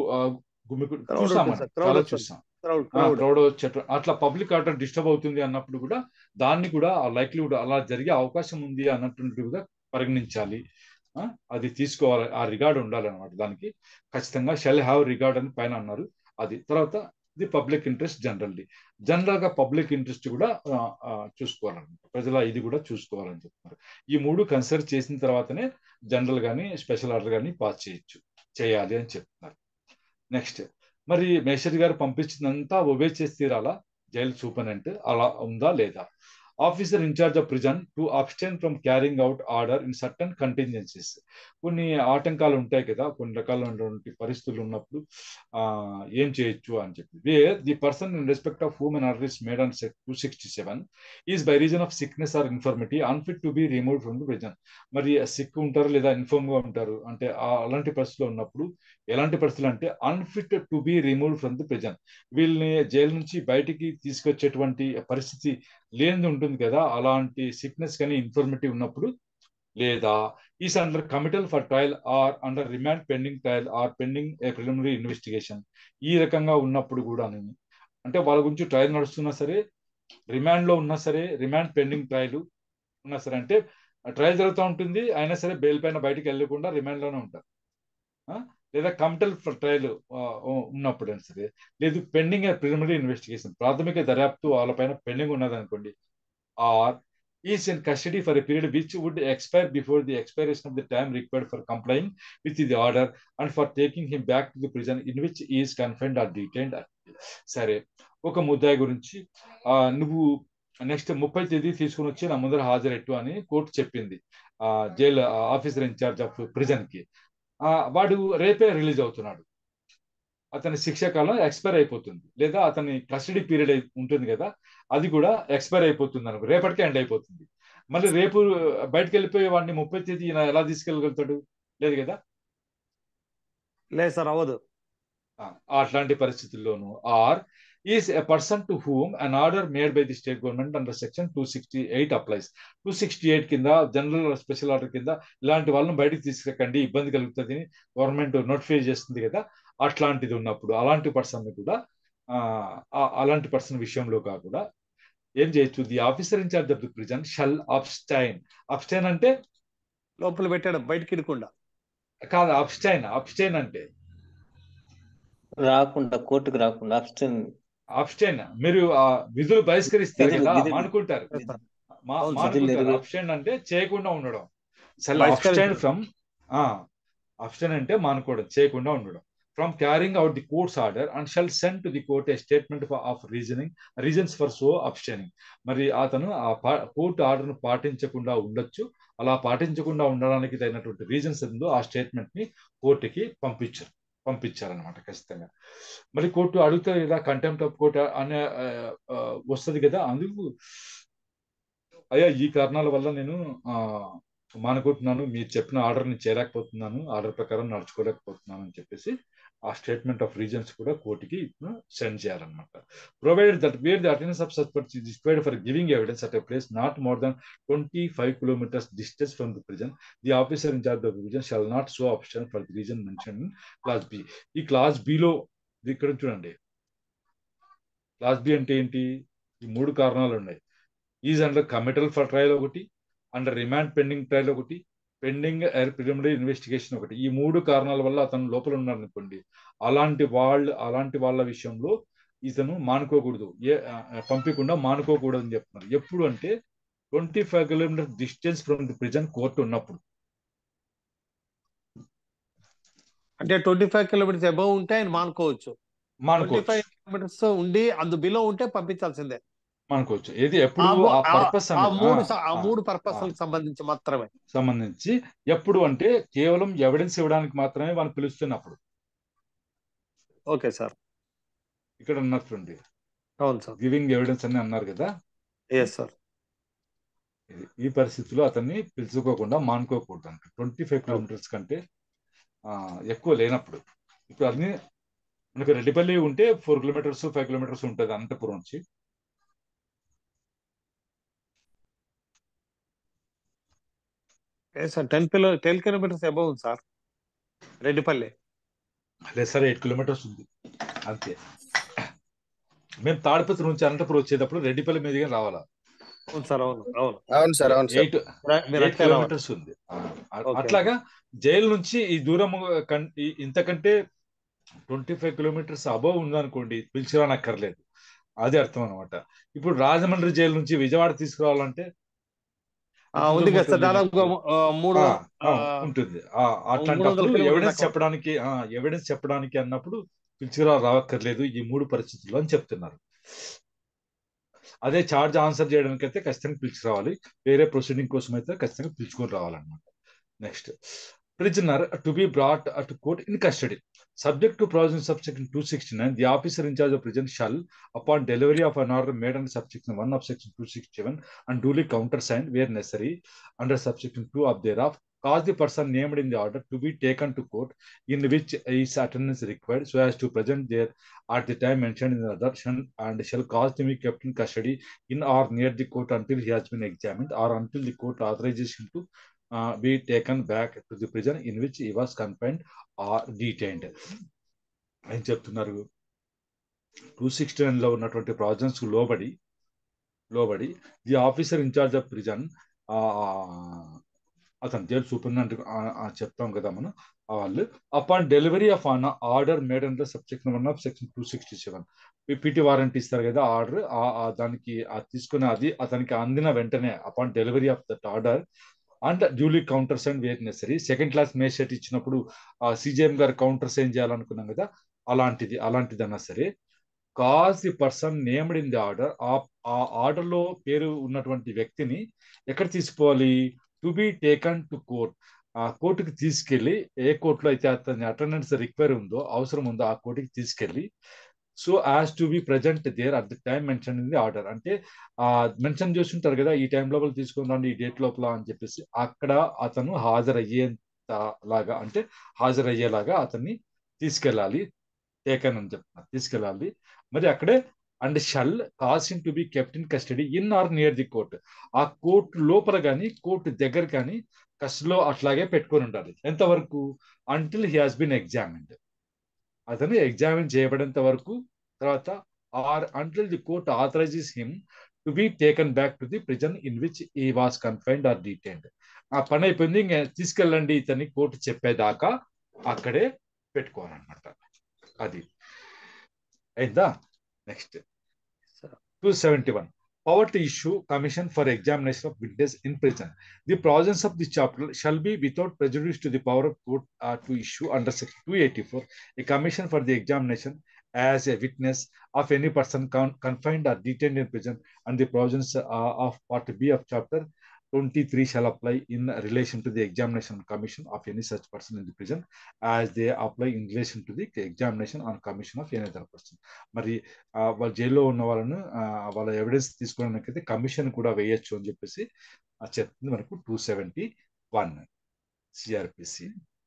చాలా చూసాం, క్రౌడ్ వచ్చేట అట్లా పబ్లిక్ ఆర్డర్ డిస్టర్బ్ అవుతుంది అన్నప్పుడు కూడా దాన్ని కూడా ఆ లైక్లీహుడ్ అలా జరిగే అవకాశం ఉంది అన్నట్టుగా పరిగణించాలి. అది తీసుకోవాలి, ఆ రిగార్డ్ ఉండాలి అనమాట. దానికి ఖచ్చితంగా షెల్ హ్యావ్ రిగార్డ్ అని పైన అన్నారు. అది తర్వాత ది పబ్లిక్ ఇంట్రెస్ట్ జనరల్ గా పబ్లిక్ ఇంట్రెస్ట్ కూడా చూసుకోవాలన్నమాట. ప్రజల ఇది కూడా చూసుకోవాలని చెప్తున్నారు. ఈ 3 కన్సిడర్ చేసిన తర్వాతనే జనరల్ కానీ స్పెషల్ ఆర్డర్ కానీ పాస్ చేయాలి అని చెప్తున్నారు. నెక్స్ట్, మరి మేజిస్ట్రేట్ గారు పంపించిందంతా ఒబే చేసి తీరాలా జైలు సూపరింటెండెంట్, అలా ఉందా లేదా? Officer in charge of prison to abstain from carrying out order in certain contingencies. కొన్ని ఆటంకాలు ఉంటాయి కదా, కొన్ని రకాలైనటువంటి పరిస్థితులు ఉన్నప్పుడు ఏం చేయొచ్చు అని చెప్పి. Where the person in respect of whom an order is made on 267 is by reason of sickness or infirmity unfit to be removed from the prison. మరి సిక్ ఉంటారు లేదా ఇన్ఫర్మ్ గా ఉంటారు అంటే అలాంటి పరిస్థితులు ఉన్నప్పుడు, ఎలాంటి పరిస్థితులు అంటే unfit to be removed from the prison, వీళ్ళని జైలు నుంచి బయటికి తీసుకొచ్చేటువంటి పరిస్థితి లేనిది ఉంటుంది కదా. అలాంటి సిక్నెస్ కానీ ఇన్ఫర్మిటీ ఉన్నప్పుడు లేదా is under committal for trial or under remand pending trial or pending a preliminary investigation. ఈ రకంగా ఉన్నప్పుడు కూడా అంటే వాళ్ళ గురించి ట్రయల్ నడుస్తున్నా సరే, రిమాండ్ లో ఉన్నా సరే, రిమాండ్ పెండింగ్ ట్రయల్ ఉన్నా సరే, అంటే ట్రయల్ జరుగుతూ ఉంటుంది అయినా సరే బెయిల్ పైన బయటికి వెళ్ళకుండా రిమాండ్ లోనే ఉంటారు. లేదా కమిటల్ ఫర్ ట్రయల్ ఉన్నప్పుడు అయినా సరే, లేదు పెండింగ్ ఏ ప్రిలిమినరీ ఇన్వెస్టిగేషన్, ప్రాథమిక దర్యాప్తు వాళ్ళపైన పెండింగ్ ఉన్నది అనుకోండి, or is in custody for a period which would expire before the expiration of the time required for complying with the order and for taking him back to the prison in which he is confined or detained. సరే, ఒక ముద్దాయి గురించి నువ్వు నెక్స్ట్ 30 తేదీ తీసుకుని వచ్చి నా ముందర హాజరెట్టు అని కోర్టు చెప్పింది jail officer in charge of prison కి. వాడు రేపే రిలీజ్ అవుతున్నాడు, అతని శిక్ష కాలం ఎక్స్పైర్ అయిపోతుంది, లేదా అతని కస్టడీ పీరియడ్ ఉంటుంది కదా, అది కూడా ఎక్స్పైర్ అయిపోతుంది అనుకో, రేపటికే ఎండ్ అయిపోతుంది. మళ్ళీ రేపు బయటకు వెళ్ళిపోయే వాడిని 30 తేదీ ఎలా తీసుకెళ్ళగలుగుతాడు? లేదు కదా. లేదు సార్, అవ్వదు. అట్లాంటి పరిస్థితుల్లోనూ or is a person to whom an order made by the state government under section 268 applies. 268 కింద జనరల్ స్పెషల్ ఆర్డర్ కింద ఇలాంటి వాళ్ళని బయటకు తీసుకెళ్ళండి, ఇబ్బంది కలుగుతుంది గవర్నమెంట్ నోటిఫై చేస్తుంది కదా, అట్లాంటిది ఉన్నప్పుడు అలాంటి పర్సన్ కూడా అలాంటి పర్సన్ విషయంలో కాకుండా ఏం చేయొచ్చు? The officer in charge of the prison shall abstain. Abstain అంటే లోపల పెట్టాడు, బయటకి ఇడకుండా కాదు. అబ్స్టైన్ అంటే రాకుండా, కోర్టుకు రాకుండా అబ్స్టైన్. మీరు విధులు బహిష్కరిస్తారు కదా, మానుకుంటారు. అబ్స్టైన్ అంటే చేయకుండా ఉండడం. షల్ అబ్స్టైన్ ఫ్రమ్, అబ్స్టైన్ అంటే మానుకోవడం, చేయకుండా ఉండడం. From carrying out the court's order and shall send to the court a statement of reasons for so abstaining. మరి అతను ఆ కోర్టు ఆర్డర్ను పాటించకుండా ఉండొచ్చు, అలా పాటించకుండా ఉండడానికి తగినటువంటి రీజన్స్ ఉందో ఆ స్టేట్మెంట్ ని కోర్టుకి పంపించారనమాట ఖచ్చితంగా. మరి కోర్టు అడుగుతారు కదా, కంటెంప్ట్ ఆఫ్ కోర్ట్ అనే వస్తుంది కదా, అందుకు అయ్యా ఈ కారణాల వల్ల నేను మానుకుంటున్నాను, మీరు చెప్పిన ఆర్డర్ని చేయలేకపోతున్నాను, ఆర్డర్ ప్రకారం నడుచుకోలేకపోతున్నాను అని చెప్పేసి ఆ స్టేట్మెంట్ ఆఫ్ రీజన్స్ కూడా కోర్టుకి సెండ్ చేయాలన్నమాట. Provided that where the attendance of such person is required for giving evidence at a place not more than 25 kilometers distance from the prison, the officer in charge of the prison shall not show abstain for the reason mention in clause B. ఈ క్లాస్ బిలో ఇక్కడ చూడండి, క్లాస్ బి అంటే ఏంటి? ఈ 3 కారణాలు ఉన్నాయి. Is under committal for trial ఒకటి, అండర్ రిమాండ్ పెండింగ్ ట్రయల్ ఒకటి, పెండింగ్ ప్రిలిమినరీ ఇన్వెస్టిగేషన్ ఒకటి. ఈ 3 కారణాల వల్ల అతను లోపల ఉన్నాడు అనుకోండి, అలాంటి వాళ్ళ విషయంలో ఇతను మానుకోకూడదు, పంపించకుండా మానుకోకూడదు అని చెప్తున్నారు. ఎప్పుడు అంటే 25 kilometers distance from the prison court ఉన్నప్పుడు. అంటే 25 kilometers అబౌవ్ ఉంటే ఆయన మానుకోవచ్చు. 25 kilometers ఉండి అందు బిలో ఉంటే పంపించాల్సిందే. అనుకోవచ్చు. ఏది ఎప్పుడు ఆ పర్పస్, ఆ మూడు పర్పస్ సంబంధించి మాత్రమే ఎప్పుడు అంటే కేవలం ఎవిడెన్స్ ఇవ్వడానికి మాత్రమే వాళ్ళు పిలుస్తున్నప్పుడు. ఓకే సార్, ఇక్కడ అన్నట్టుండి. అవును సార్, గివింగ్ ఎవిడెన్స్ అని అన్నారు కదా. Yes sir. ఈ పరిస్థితిలో అతన్ని పిలుచుకోకుండా మానుకోకూడదు అంటే 25 kilometers కంటే ఎక్కువ లేనప్పుడు. ఇప్పుడు అన్ని మనకు రెడ్డిపల్లి ఉంటే 4 kilometers 5 kilometers ఉంటుంది అనంతపురం నుంచి. Sir 10 kilometers above sir Reddipalli. లేదు సార్, 8 kilometers ఉంది అంతే. మేము తాడిపత్రి నుంచి అనంతపురం వచ్చేటప్పుడు రెడ్డిపల్లి మీదుగా రావాలా? అవును సార్, అవును సార్. 8 kilometers ఉంది. అట్లాగా జైలు నుంచి ఈ దూరం ఇంతకంటే 25 kilometers అబౌవ్ ఉందనుకోండి, పిలిచిరానక్కర్లేదు, అది అర్థం అనమాట. ఇప్పుడు రాజమండ్రి జైలు నుంచి విజయవాడ తీసుకురావాలంటే ఉంది కదా సార్, దాదాపు 3 ఉంటుంది. అట్లాంటప్పుడు ఎవిడెన్స్ చెప్పడానికి అన్నప్పుడు రావక్కర్లేదు ఈ 3 పరిస్థితుల్లో అని చెప్తున్నారు. అదే ఛార్జ్ ఆన్సర్ చేయడానికి అయితే ఖచ్చితంగా పిలుచుకురావాలి, వేరే ప్రొసీడింగ్ కోసం అయితే ఖచ్చితంగా పిలుచుకొని రావాలన్నమాట. Next, prisoner to be brought to court in custody. Subject to provisions of section 269, the officer in charge of prison shall, upon delivery of an order made under subsection 1 of section 267 and duly countersigned where necessary under subsection 2 of thereof, cause the person named in the order to be taken to court in which his attendance required so as to present there at the time mentioned in the order, and shall cause to be kept in custody in or near the court until he has been examined or until the court authorizes him to be taken back to the prison in which he was confined or detained. అని చెప్తున్నారు. 269 లో ఉన్నటువంటి ప్రావిజన్స్ లోబడి the officer in charge of prison, అతను జైలు సూపరింటెండెంట్ చెప్తాం కదా మనం, వాళ్ళు upon delivery of an order made under subsection 1 of section 267 PT warrant ఇస్తారు కదా ఆర్డర్, దానికి తీసుకుని అది అతనికి అందిన వెంటనే upon delivery of that order and duly counters and where necessary, second class magistrate ఇచ్చినప్పుడు సిజిఎం గారు కౌంటర్స్ ఏం చేయాలనుకున్నాం కదా, అలాంటిదన్నా సరే, cause the person named in the order, ఆ ఆర్డర్ లో పేరు ఉన్నటువంటి వ్యక్తిని ఎక్కడ తీసుకోవాలి, to be taken to court, ఆ కోర్టుకి తీసుకెళ్లి, ఏ కోర్టులో అయితే అతని అటెండెన్స్ రిక్వైర్ ఉందో, అవసరం ఉందో ఆ కోర్టుకి తీసుకెళ్లి, so as to be present there at the time mention in the order, అంటే మెన్షన్ చేసి ఉంటారు కదా ఈ టైం లోపల తీసుకుందండి ఈ డేట్ లోపల అని చెప్పేసి, అక్కడ అతను హాజరయ్యేలాగా అతన్ని తీసుకెళ్ళాలి, టేకన్ అని చెప్తున్నారు, తీసుకెళ్ళాలి. మరి అక్కడే and shall cause him to be kept in custody in or near the court, ఆ కోర్టు లోపల కానీ కోర్టు దగ్గర కానీ కస్టడీలో అట్లాగే పెట్టుకొని ఉండాలి. ఎంతవరకు, until he has been examined, అతను ఎగ్జామిన్ చేయబడేంత వరకు, తర్వాత or until the court authorises him to be taken back to the prison in which he was confined or detained. ఆ పని అయిపోయింది, ఇంకా తీసుకెళ్ళండి ఇతన్ని కోర్టు చెప్పేదాకా అక్కడే పెట్టుకోవాలన్నమాట. అది అయిందా. Next 271 power to issue commission for examination of witness in prison. The provisions of this chapter shall be without prejudice to the power of court to issue under section 284 a commission for the examination as a witness of any person confined or detained in prison, and the provisions of part B of chapter 23 shall apply in relation to the examination commission of any such person in the prison as they apply in relation to the examination on commission of any other person. మరి వాళ్ళ జైల్లో ఉన్న వాళ్ళను వాళ్ళ ఎవిడెన్స్ తీసుకోవడానికైతే కమిషన్ కూడా వేయచ్చు అని చెప్పేసి చెప్తుంది మనకు 271 సిఆర్పిసి.